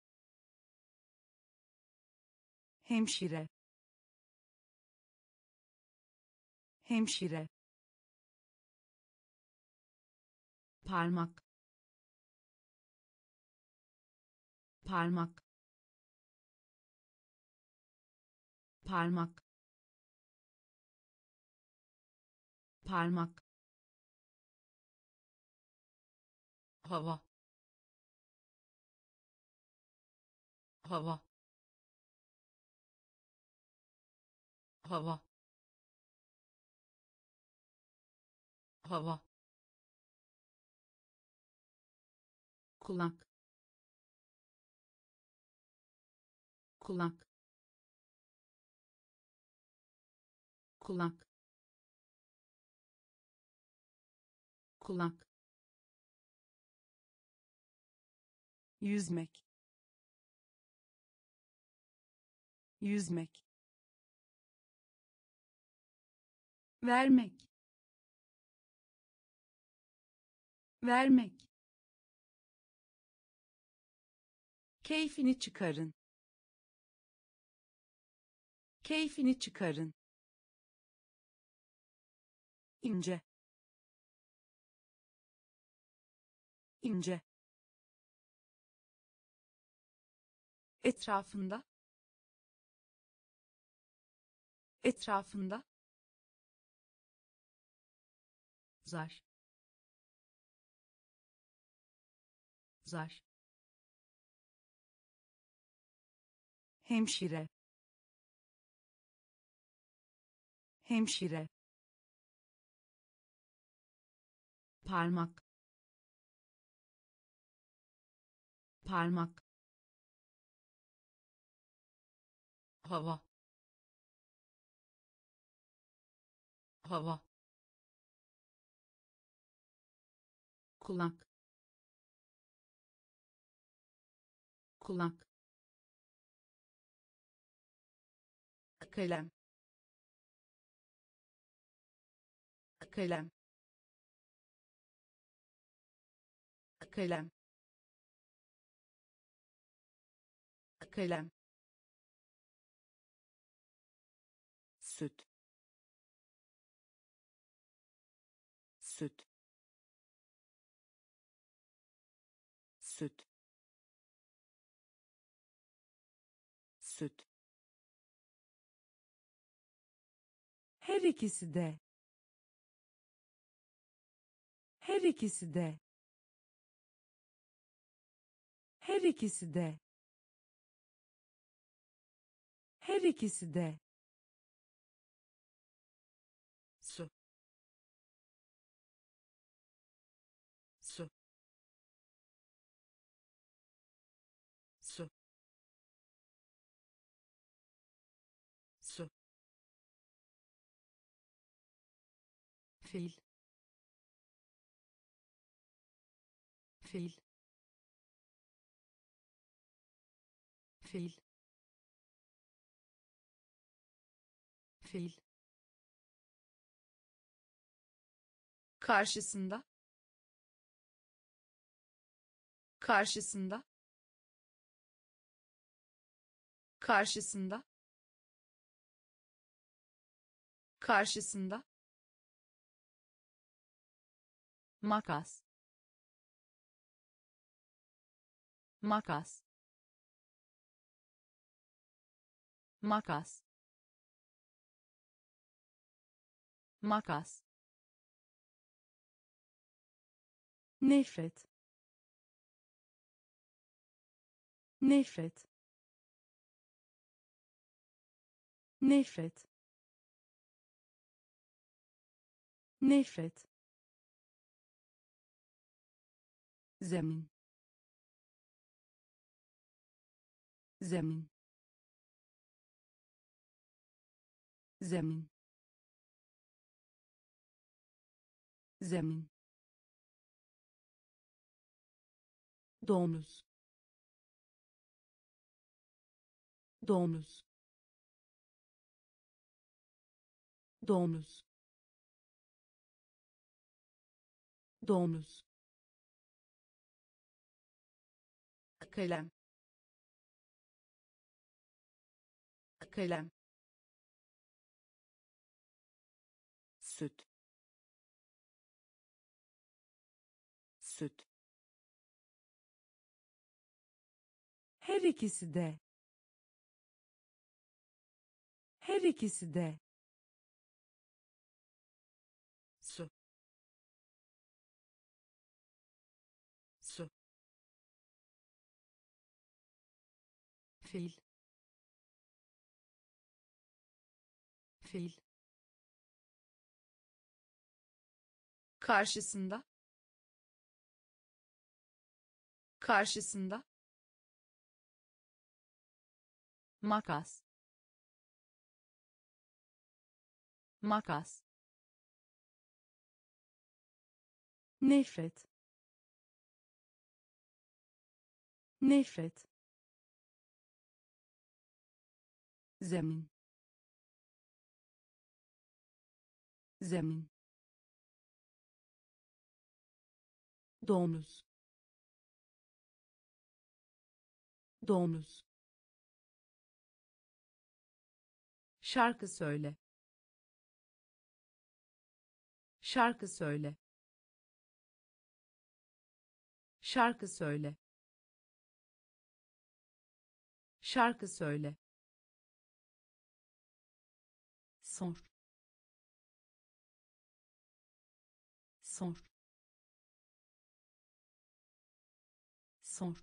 hemşire, hemşire, parmak, parmak, parmak, parmak, hava, hava, hava, hava, kulak, kulak, kulak, kulak, yüzmek, yüzmek, vermek, vermek, keyfini çıkarın, Keyfini çıkarın. İnce. İnce. Etrafında. Etrafında. Zar. Zar. Hemşire. Hemşire. Parmak. Parmak. Hava. Hava. Kulak. Kulak. Kalem. Kalem. Kalem. Kalem. Süt. Süt. Süt. Süt. Her ikisi de. Her ikisi de. Her ikisi de. Her ikisi de. Su. Su. Su. Su. Fil. Fil. Fil. Fil. Karşısında. Karşısında. Karşısında. Karşısında. Makas. Makas. Makas. Makas. Nefret. Nefret. Nefret. Nefret. Zemin. Zemin. Zemin. Zemin. Domuz. Domuz. Domuz. Domuz. Kalem. Kalem. Süt. Süt. Her ikisi de. Her ikisi de. Su. Su. Fil. Fil. Karşısında. Karşısında. Makas. Makas. Nefret. Nefret. Zemin. Zemin. Domuz. Domuz. Şarkı söyle. Şarkı söyle. Şarkı söyle. Şarkı söyle. Sor. Sor. Sor.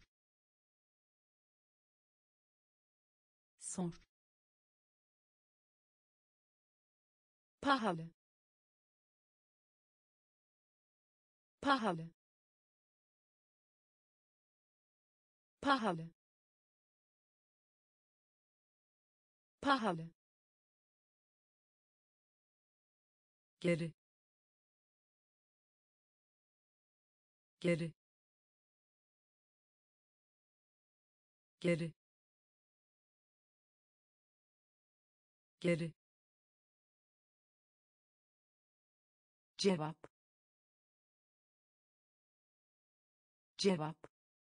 Sor. Pahalı. Pahalı. Pahalı. Pahalı. Geri. Geri. Geri. Geri. Cevap. Cevap.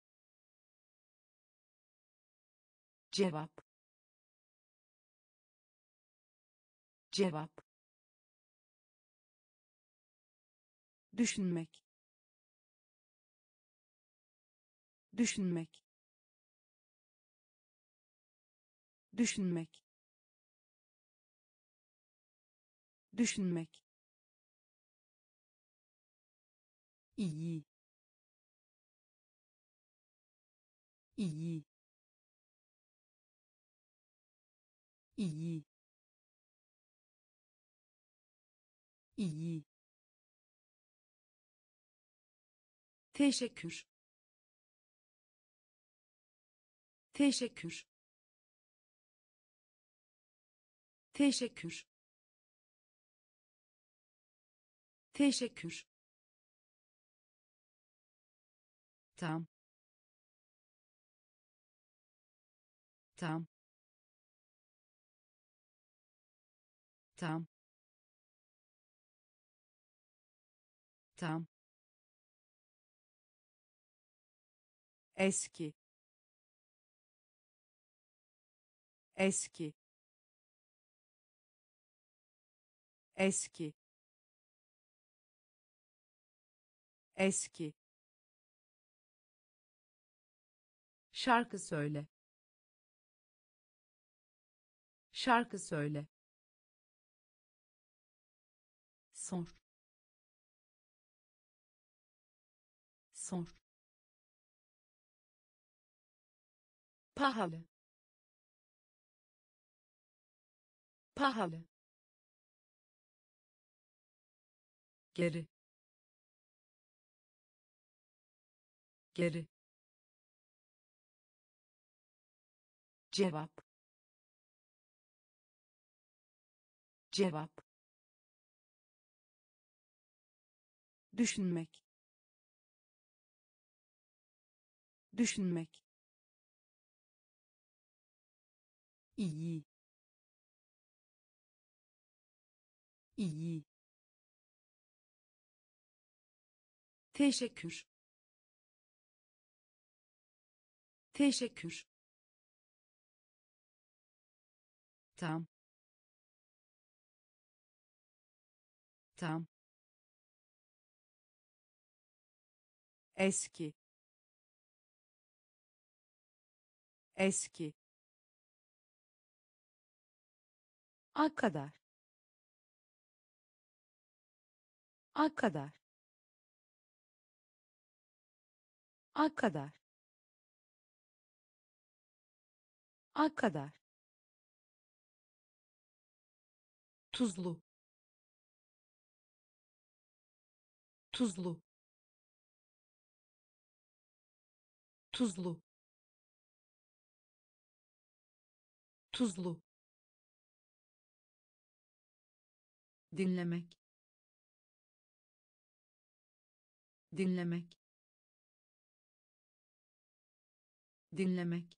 Cevap. Cevap. Düşünmek. Düşünmek. Düşünmek. Düşünmek. İyi. İyi. İyi. İyi. Teşekkür. Teşekkür. Teşekkür. Teşekkür. Tam. Tam. Tam. Tam. Eski. Eski. Eski. Eski. Şarkı söyle. Şarkı söyle. Sor. Sor. Pahalı. Pahalı. Geri. Geri. Cevap. Cevap. Düşünmek. Düşünmek. İyi. İyi. Teşekkür. Teşekkür. Tam. Tam. Eski. Eski. A kadar. A kadar. A kadar. A kadar. Tuzlu. Tuzlu. Tuzlu. Tuzlu. Dinlemek. Dinlemek. Dinlemek.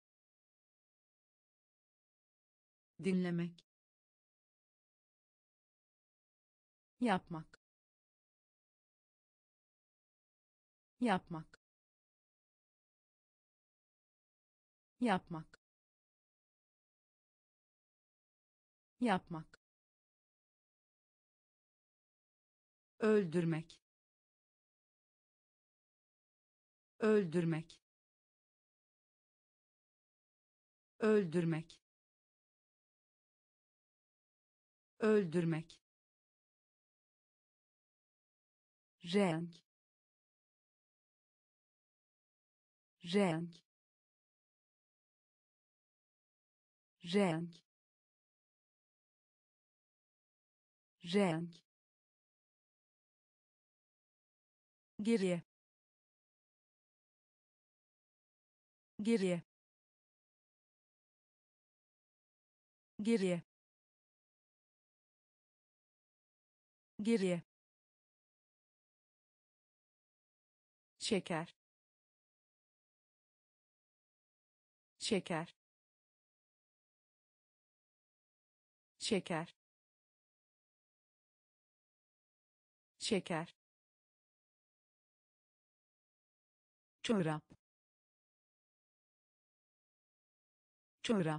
Dinlemek. Yapmak. Yapmak. Yapmak. yapmak, öldürmek, öldürmek, öldürmek, öldürmek, renk, renk, renk, renk, geriye, geriye, geriye, geriye, şeker, şeker, şeker, şeker, çorap, çorap,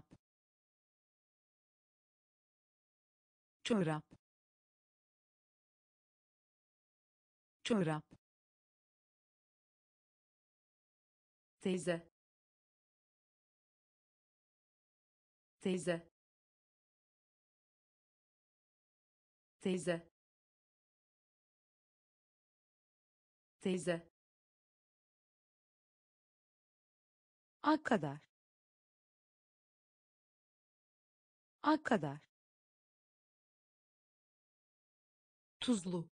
çorap, çorap, teyze, teyze, teyze, teyze, Arkadaş. Arkadaş. tuzlu,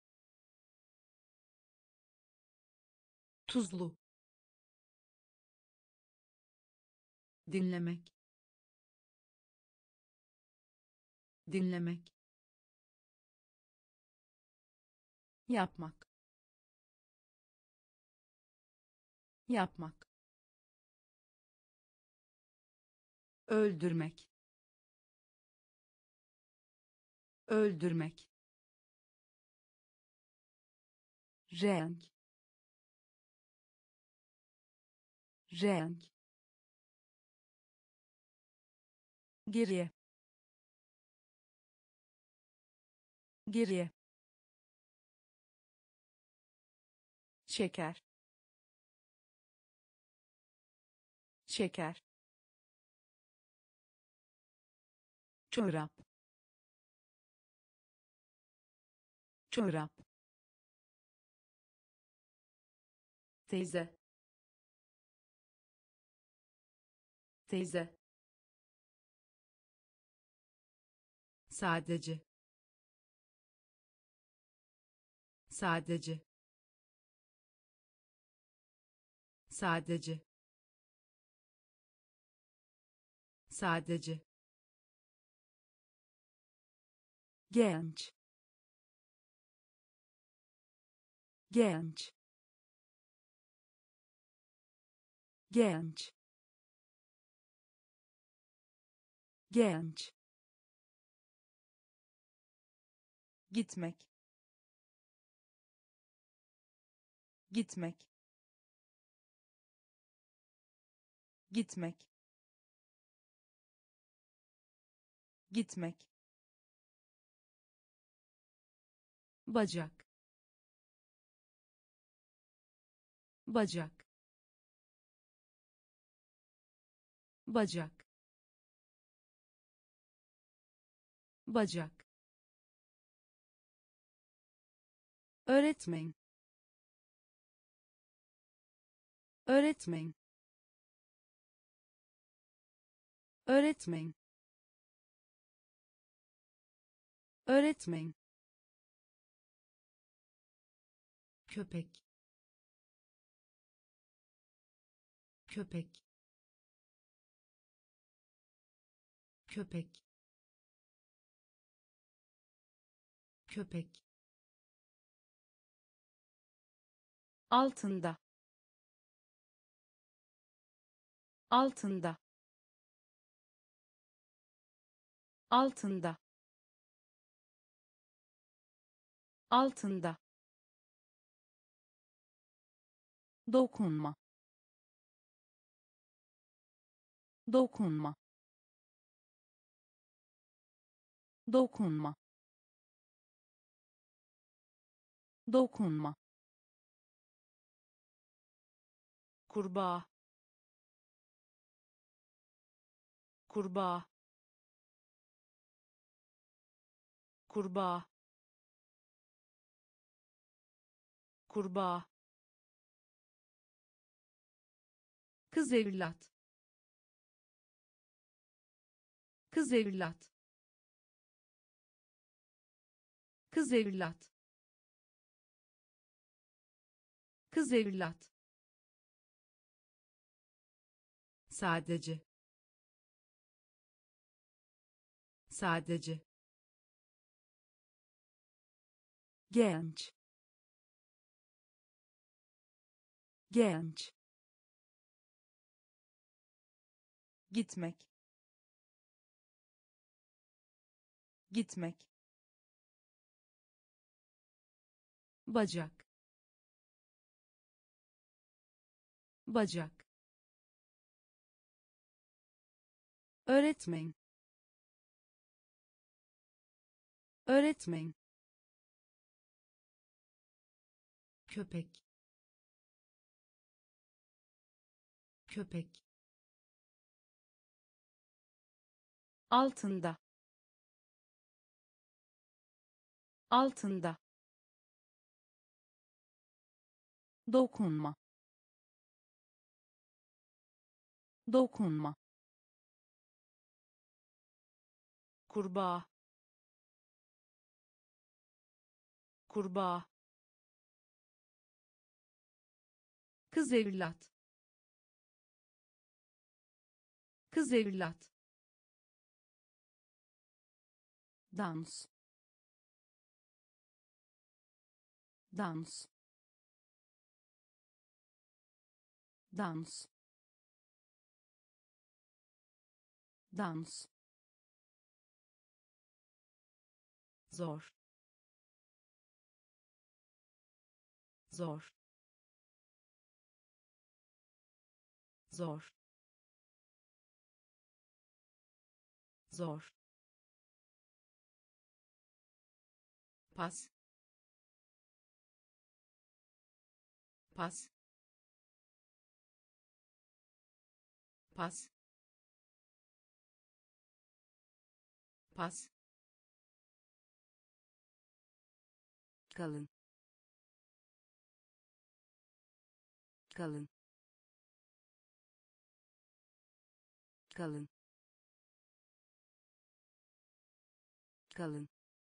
tuzlu, dinlemek, dinlemek, yapmak, yapmak, öldürmek, öldürmek, renk, renk, Geriye. Geriye. şeker, şeker, Çorap. Çorap. teyze, teyze, sadece, sadece, sadece, sadece, Genç. Genç. Genç. Genç. Gitmek. Gitmek. Gitmek. Gitmek. bacak, bacak, bacak, bacak, Öğretmen. Öğretmen. Öğretmen. Öğretmen. köpek, köpek, köpek, köpek, Altında. Altında. Altında. Altında. Dokunma. Dokunma. dokunma, dokunma, kurbağa, kurbağa, kurbağa, kurbağa, kız evlat, kız evlat, kız evlat, kız evlat, sadece, sadece, genç, genç, gitmek, gitmek, bacak, bacak, öğretmen, öğretmen, köpek, köpek, altında, altında, dokunma, dokunma, kurbağa, kurbağa, kız evlat, kız evlat, dans, dans, dans, dans, zor, zor, zor, zor, pas, pas, pas, pas, kalın, kalın, kalın, kalın,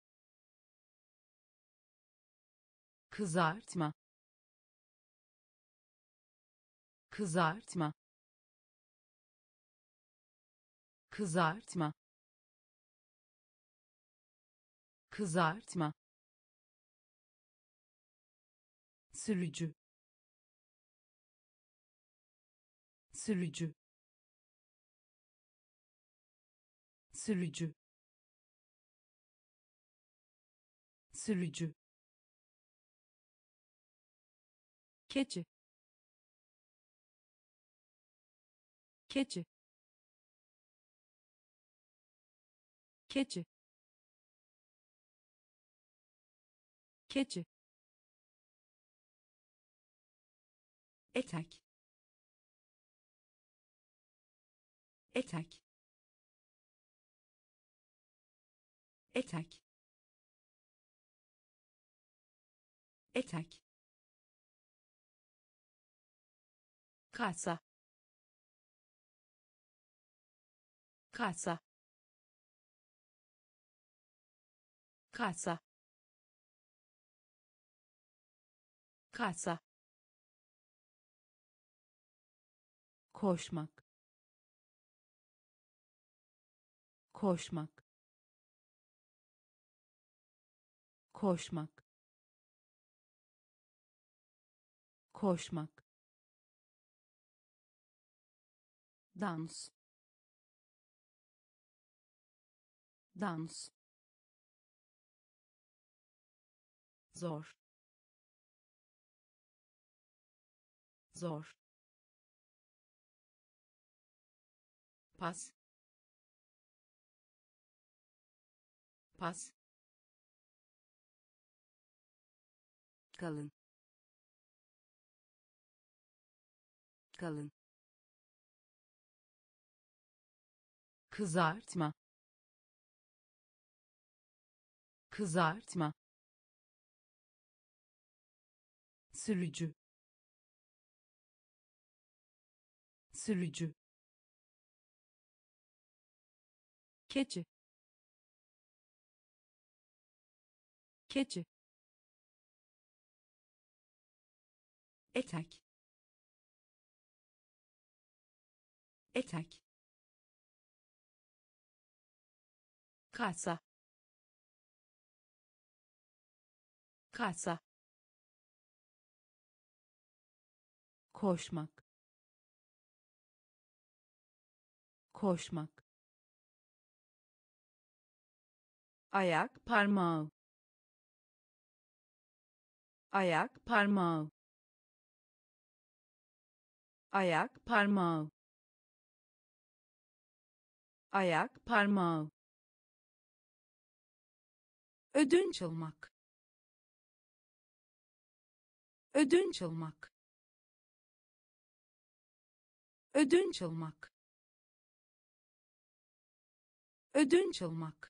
kızartma, kızartma, kızartma, kızartma, sürücü, sürücü, sürücü, sürücü, keçi, keçi, keçi, keçi, etek, etek, etek, etek, kasa, kasa, kasa, kasa, koşmak, koşmak, koşmak, koşmak, dans, dans, zor, zor, pas, pas, kalın, kalın, kızartma, kızartma, sürücü, sürücü, keçi, keçi, etek, etek, kasa, kasa, koşmak, koşmak, ayak parmağı, ayak parmağı, ayak parmağı, ayak parmağı, ödünç almak, ödünç almak, ödünç almak, ödünç almak,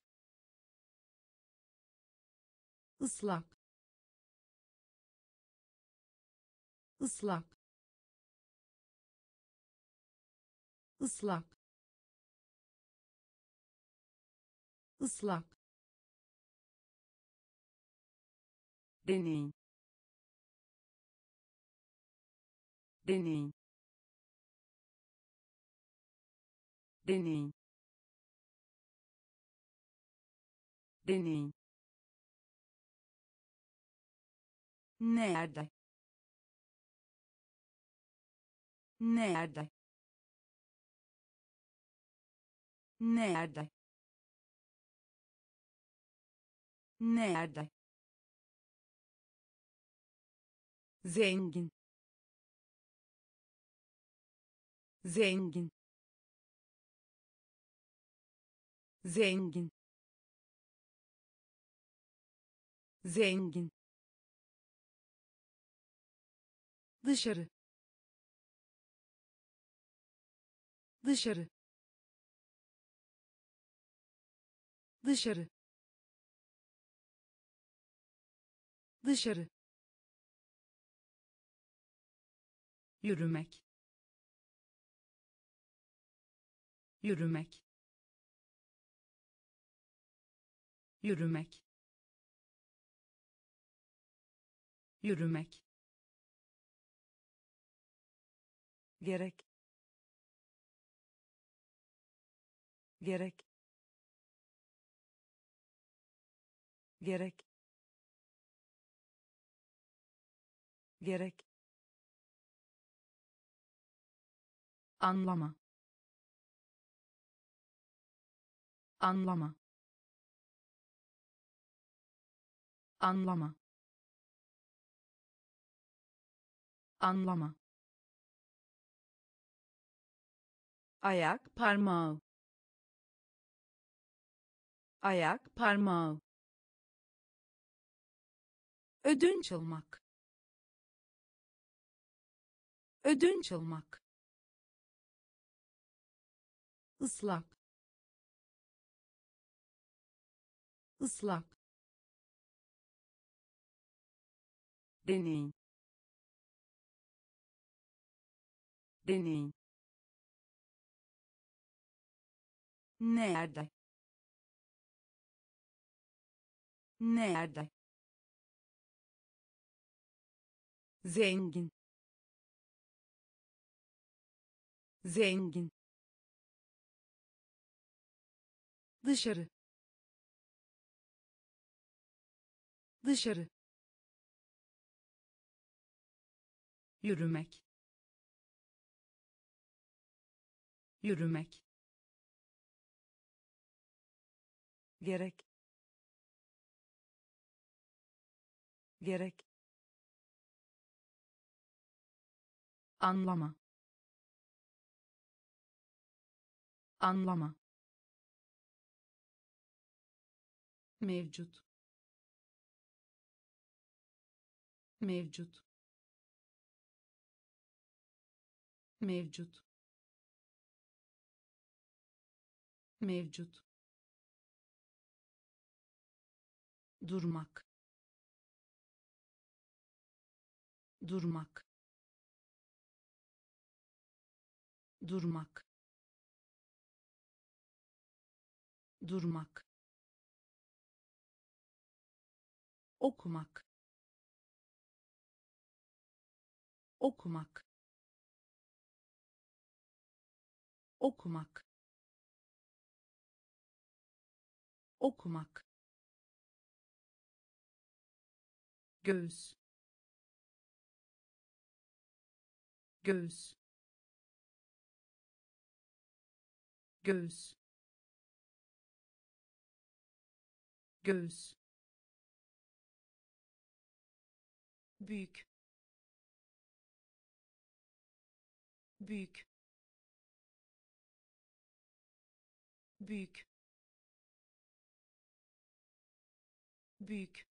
ıslak, ıslak, ıslak, ıslak, deney, deney, deney, deney, nerede, nerede, nerede, nerede, zengin, zengin, zengin, zengin, dışarı, dışarı, dışarı, dışarı, yürümek, yürümek, yürümek, yürümek, gerek, gerek, gerek, gerek, anlama, anlama, anlama, anlama, ayak parmağı, ayak parmağı, ödünç almak, ödünç almak, ıslak, ıslak, deney, deney, nerede, nerede, zengin, zengin, dışarı, dışarı, yürümek, yürümek, gerek, gerek, anlama, anlama, mevcut mevcut mevcut mevcut durmak durmak durmak durmak okumak okumak okumak okumak göğüs göğüs göğüs göğüs büyük büyük büyük büyük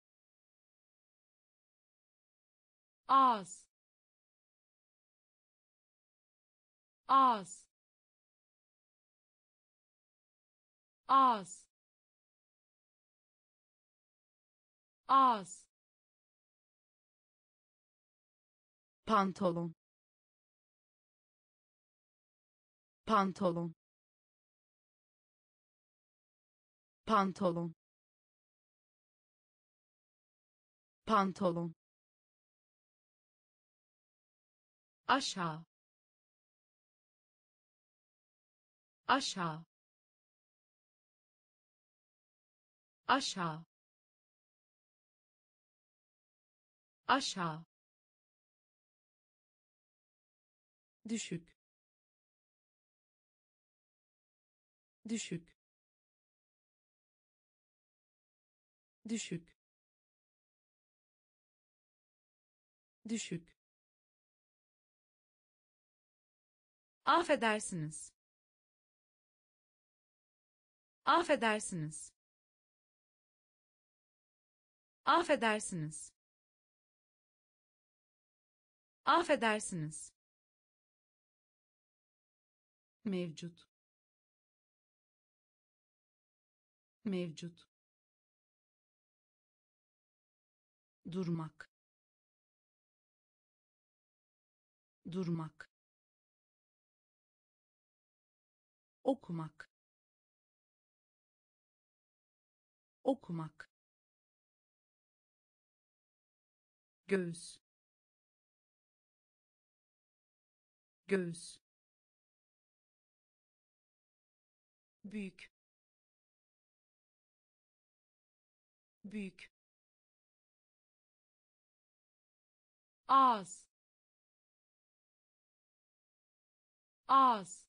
ağız ağız ağız ağız pantolon pantolon pantolon pantolon aşağı aşağı aşağı aşağı düşük düşük düşük düşük affedersiniz affedersiniz affedersiniz affedersiniz mevcut mevcut durmak durmak okumak okumak göğüs göğüs büyük büyük ağız ağız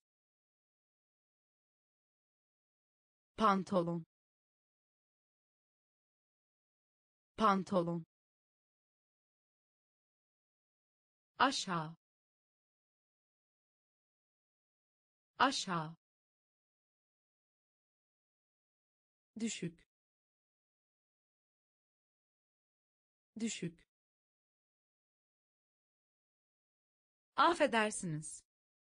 pantolon pantolon aşağı aşağı düşük düşük affedersiniz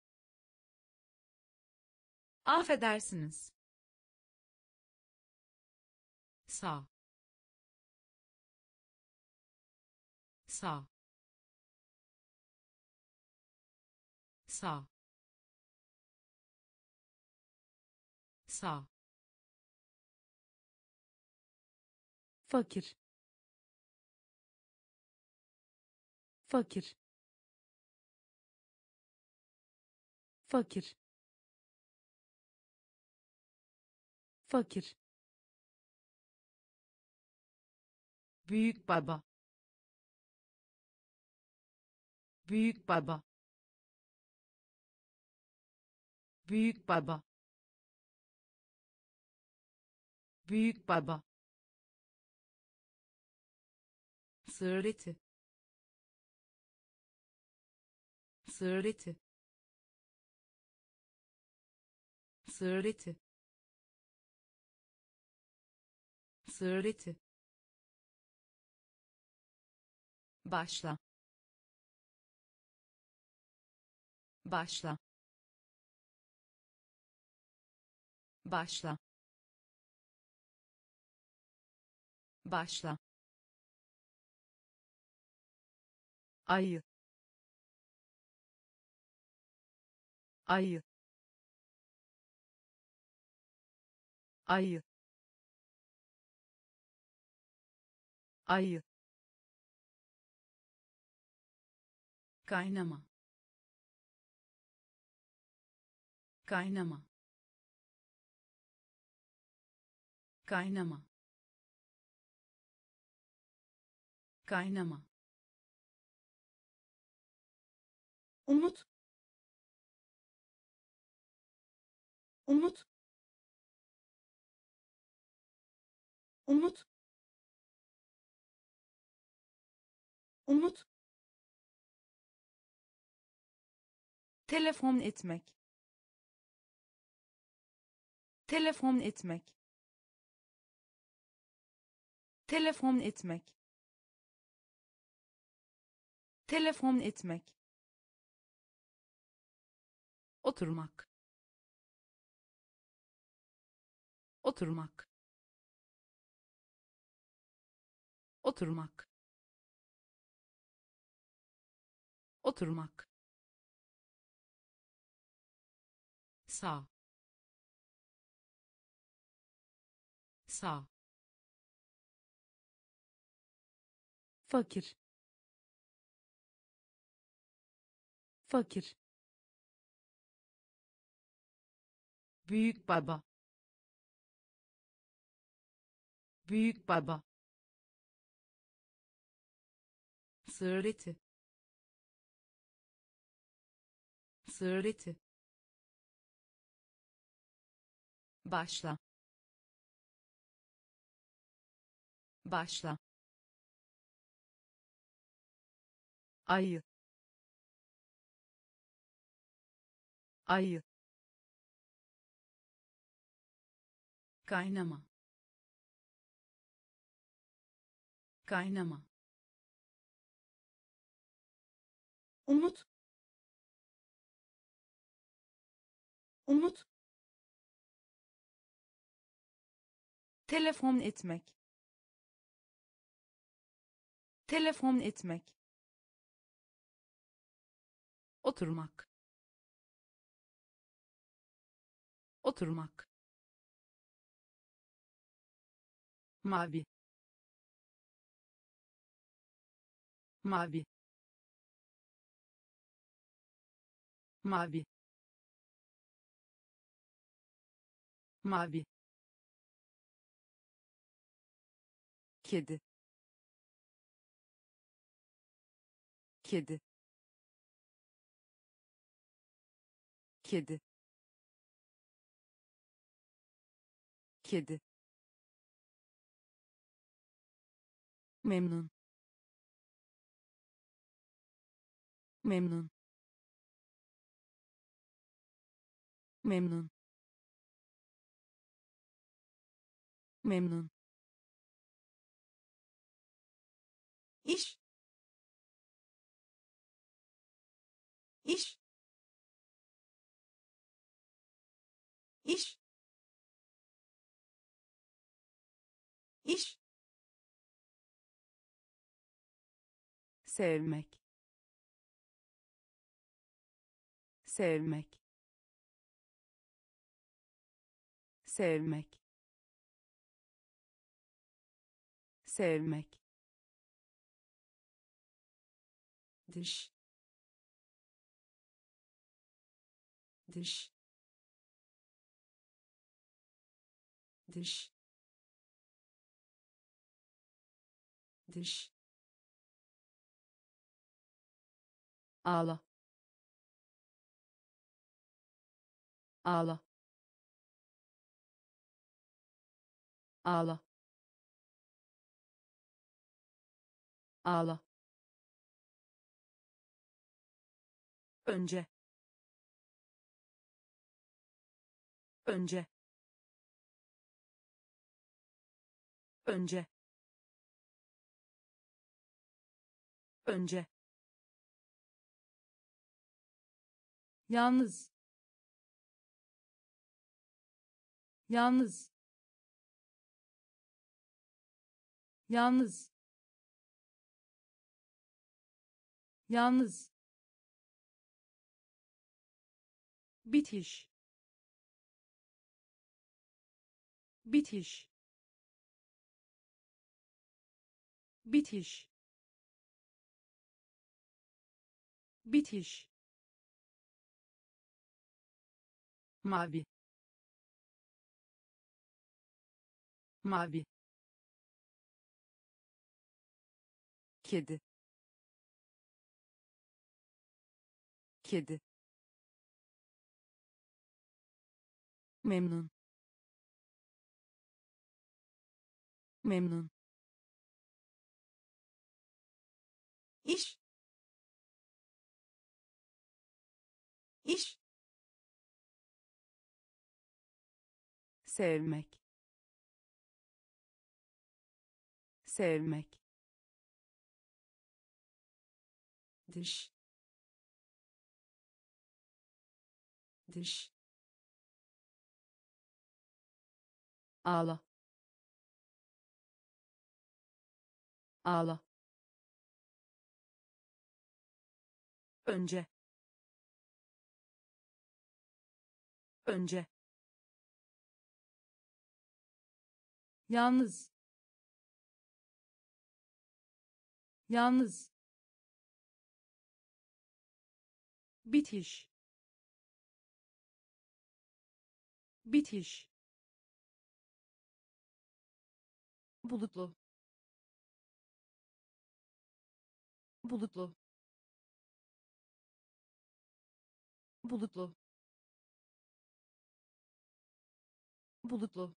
affedersiniz sağ sağ sağ sağ fakir fakir fakir fakir büyük baba büyük baba büyük baba büyük baba sığır eti sığır eti sığır eti sığır eti, başla, başla, başla, başla, ayı, ayı, ayı, ayı, kaynama, kaynama, kaynama, kaynama, umut, umut, umut, umut, telefon etmek, telefon etmek, telefon etmek, telefon etmek, oturmak, oturmak, oturmak, oturmak, sağ, sağ, fakir, fakir, büyük baba, büyük baba, sığır eti, sığır eti, başla, başla, ayı, ayı, kaynama, kaynama, umut, umut, telefon etmek, telefon etmek, oturmak, oturmak, mavi, mavi, mavi, mavi, kedi, kedi, kedi, kedi, memnun, memnun, memnun, memnun, iş, iş, iş, iş, sevmek, sevmek, sevmek, sevmek, dış, dış, dış, dış, ağla, ağla, ağla, ağla, önce, önce, önce önce yalnız yalnız yalnız yalnız bitiş bitiş bitiş bitiş mavi mavi kedi kedi memnun memnun iş iş sevmek sevmek dış dış ağla ağla önce önce yalnız yalnız bitiş bitiş bulutlu bulutlu bulutlu bulutlu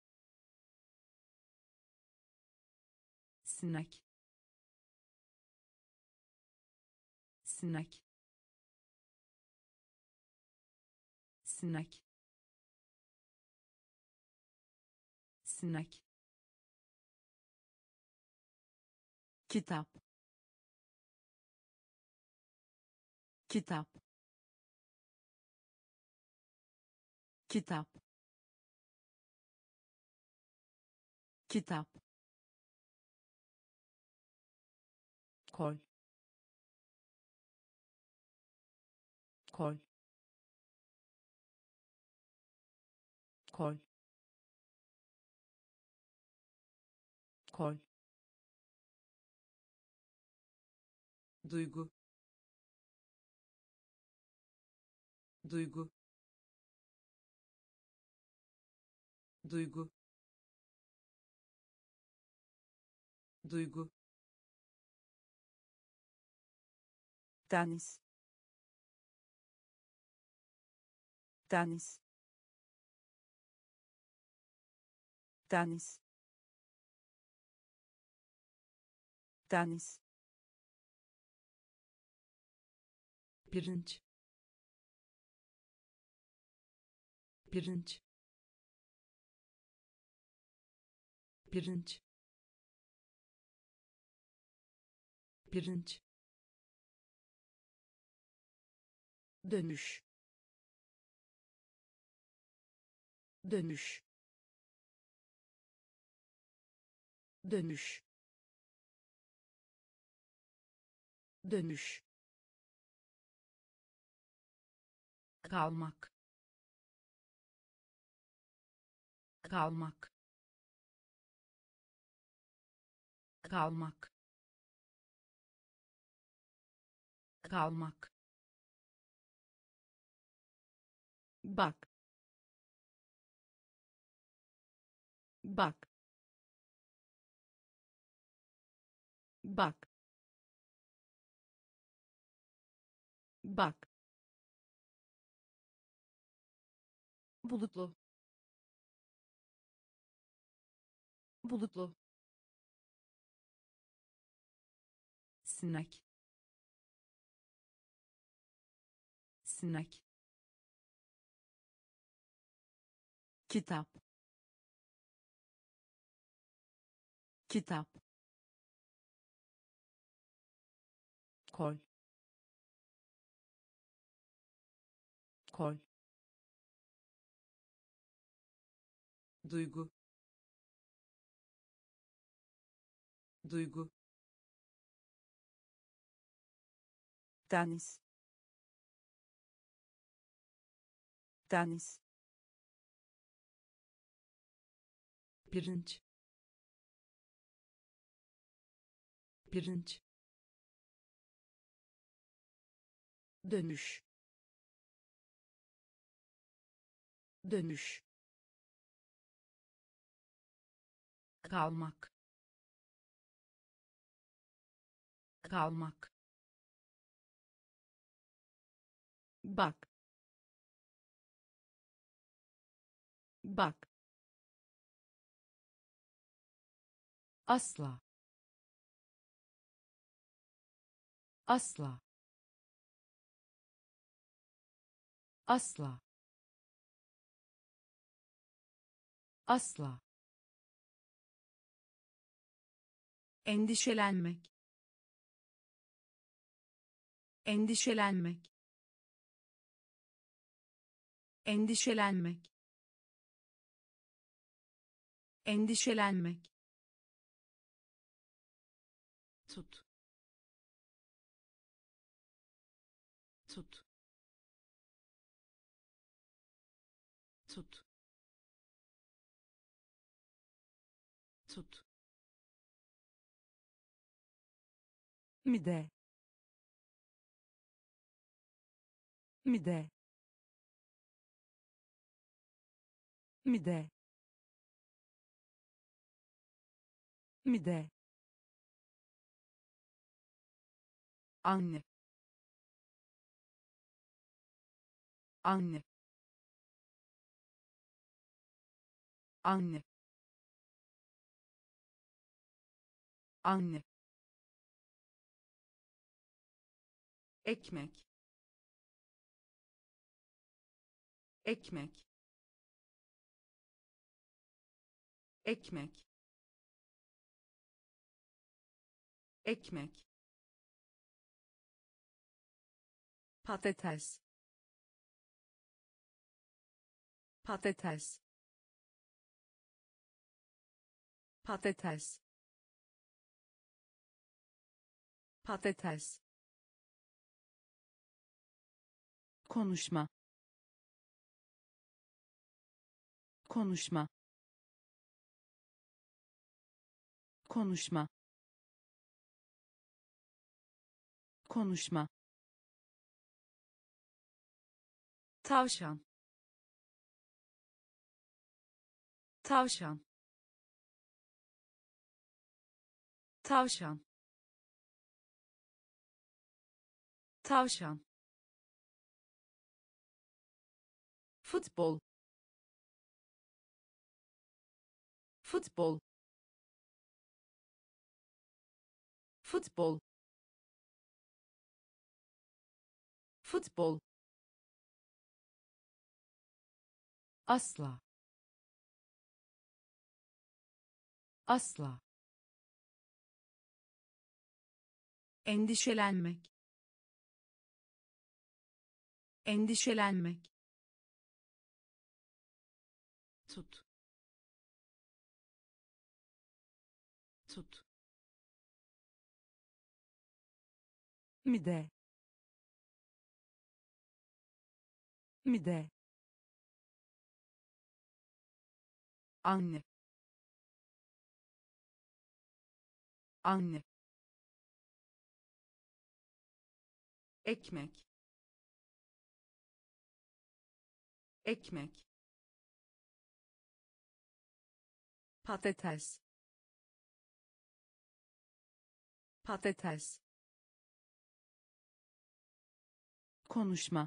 sinek sinek sinek sinek kitap kitap kitap kitap kol kol kol kol duygu duygu duygu duygu deniz deniz deniz deniz pirinç pirinç pirinç pirinç dönüş dönüş dönüş dönüş kalmak kalmak kalmak kalmak bak bak bak bak bulutlu bulutlu sinek sinek kitap kitap, kol, kol, duygu, duygu, deniz, deniz, pirinç, pirinç, dönüş, dönüş, kalmak, kalmak, bak, bak, asla, asla, asla, asla, endişelenmek, endişelenmek, endişelenmek, endişelenmek, tut, tut, tut, tut, mide, mide, mide, mide, anne, anne, anne, anne, ekmek, ekmek, ekmek, ekmek, patates, patates, patates, patates, konuşma, konuşma, konuşma, konuşma, tavşan, tavşan, tavşan, tavşan, futbol, futbol, futbol, futbol, asla, asla, endişelenmek, endişelenmek, tut, tut, mide, mide, anne, anne, ekmek, ekmek, patates, patates, konuşma,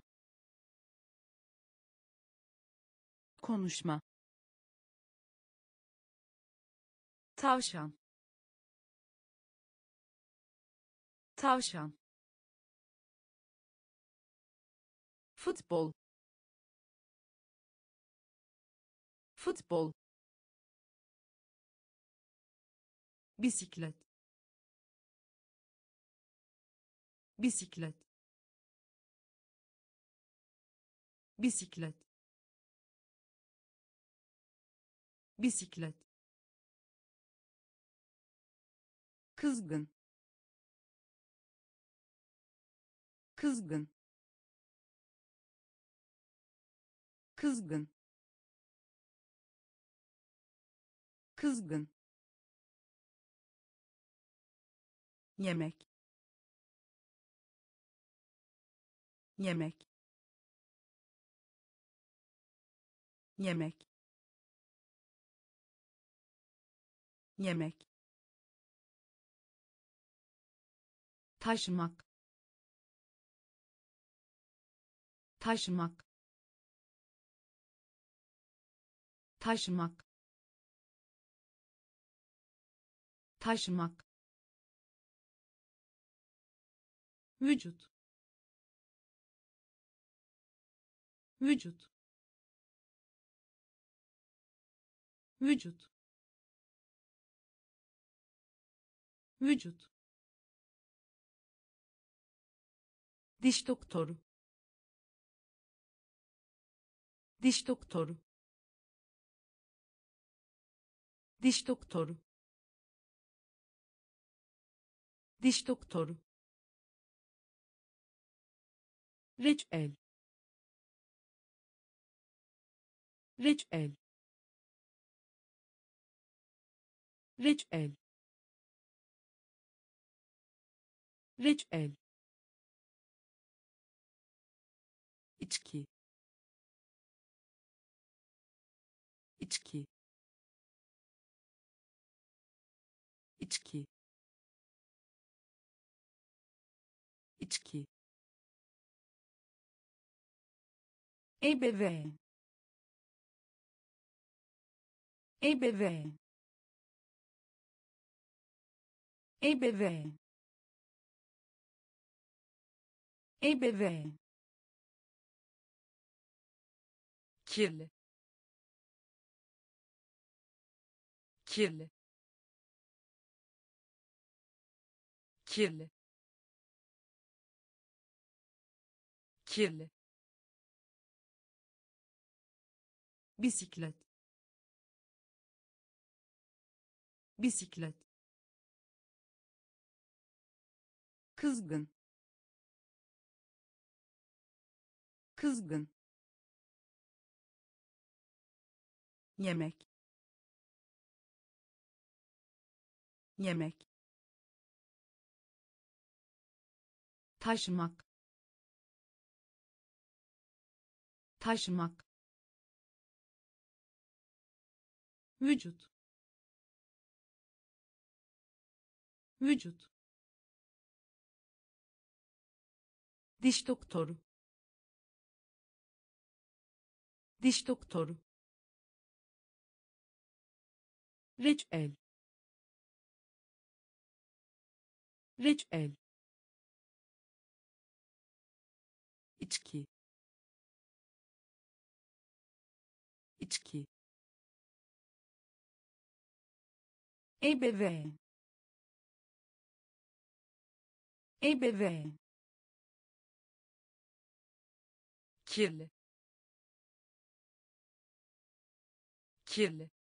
konuşma, tavşan, tavşan, futbol, futbol, bisiklet bisiklet bisiklet bisiklet kızgın kızgın kızgın kızgın yemek yemek yemek yemek taşımak taşımak taşımak taşımak vücut vücut vücut vücut diş doktoru diş doktoru diş doktoru diş doktoru reçel reçel reçel reçel içki içki içki içki ebeveyn ebeveyn ebeveyn ebeveyn kirli kirli kirli kirli bisiklet bisiklet kızgın kızgın yemek yemek taşımak taşımak vücut vücut diş doktoru diş doktoru reçel reçel içki içki ebeveyn ebeveyn kirli kirli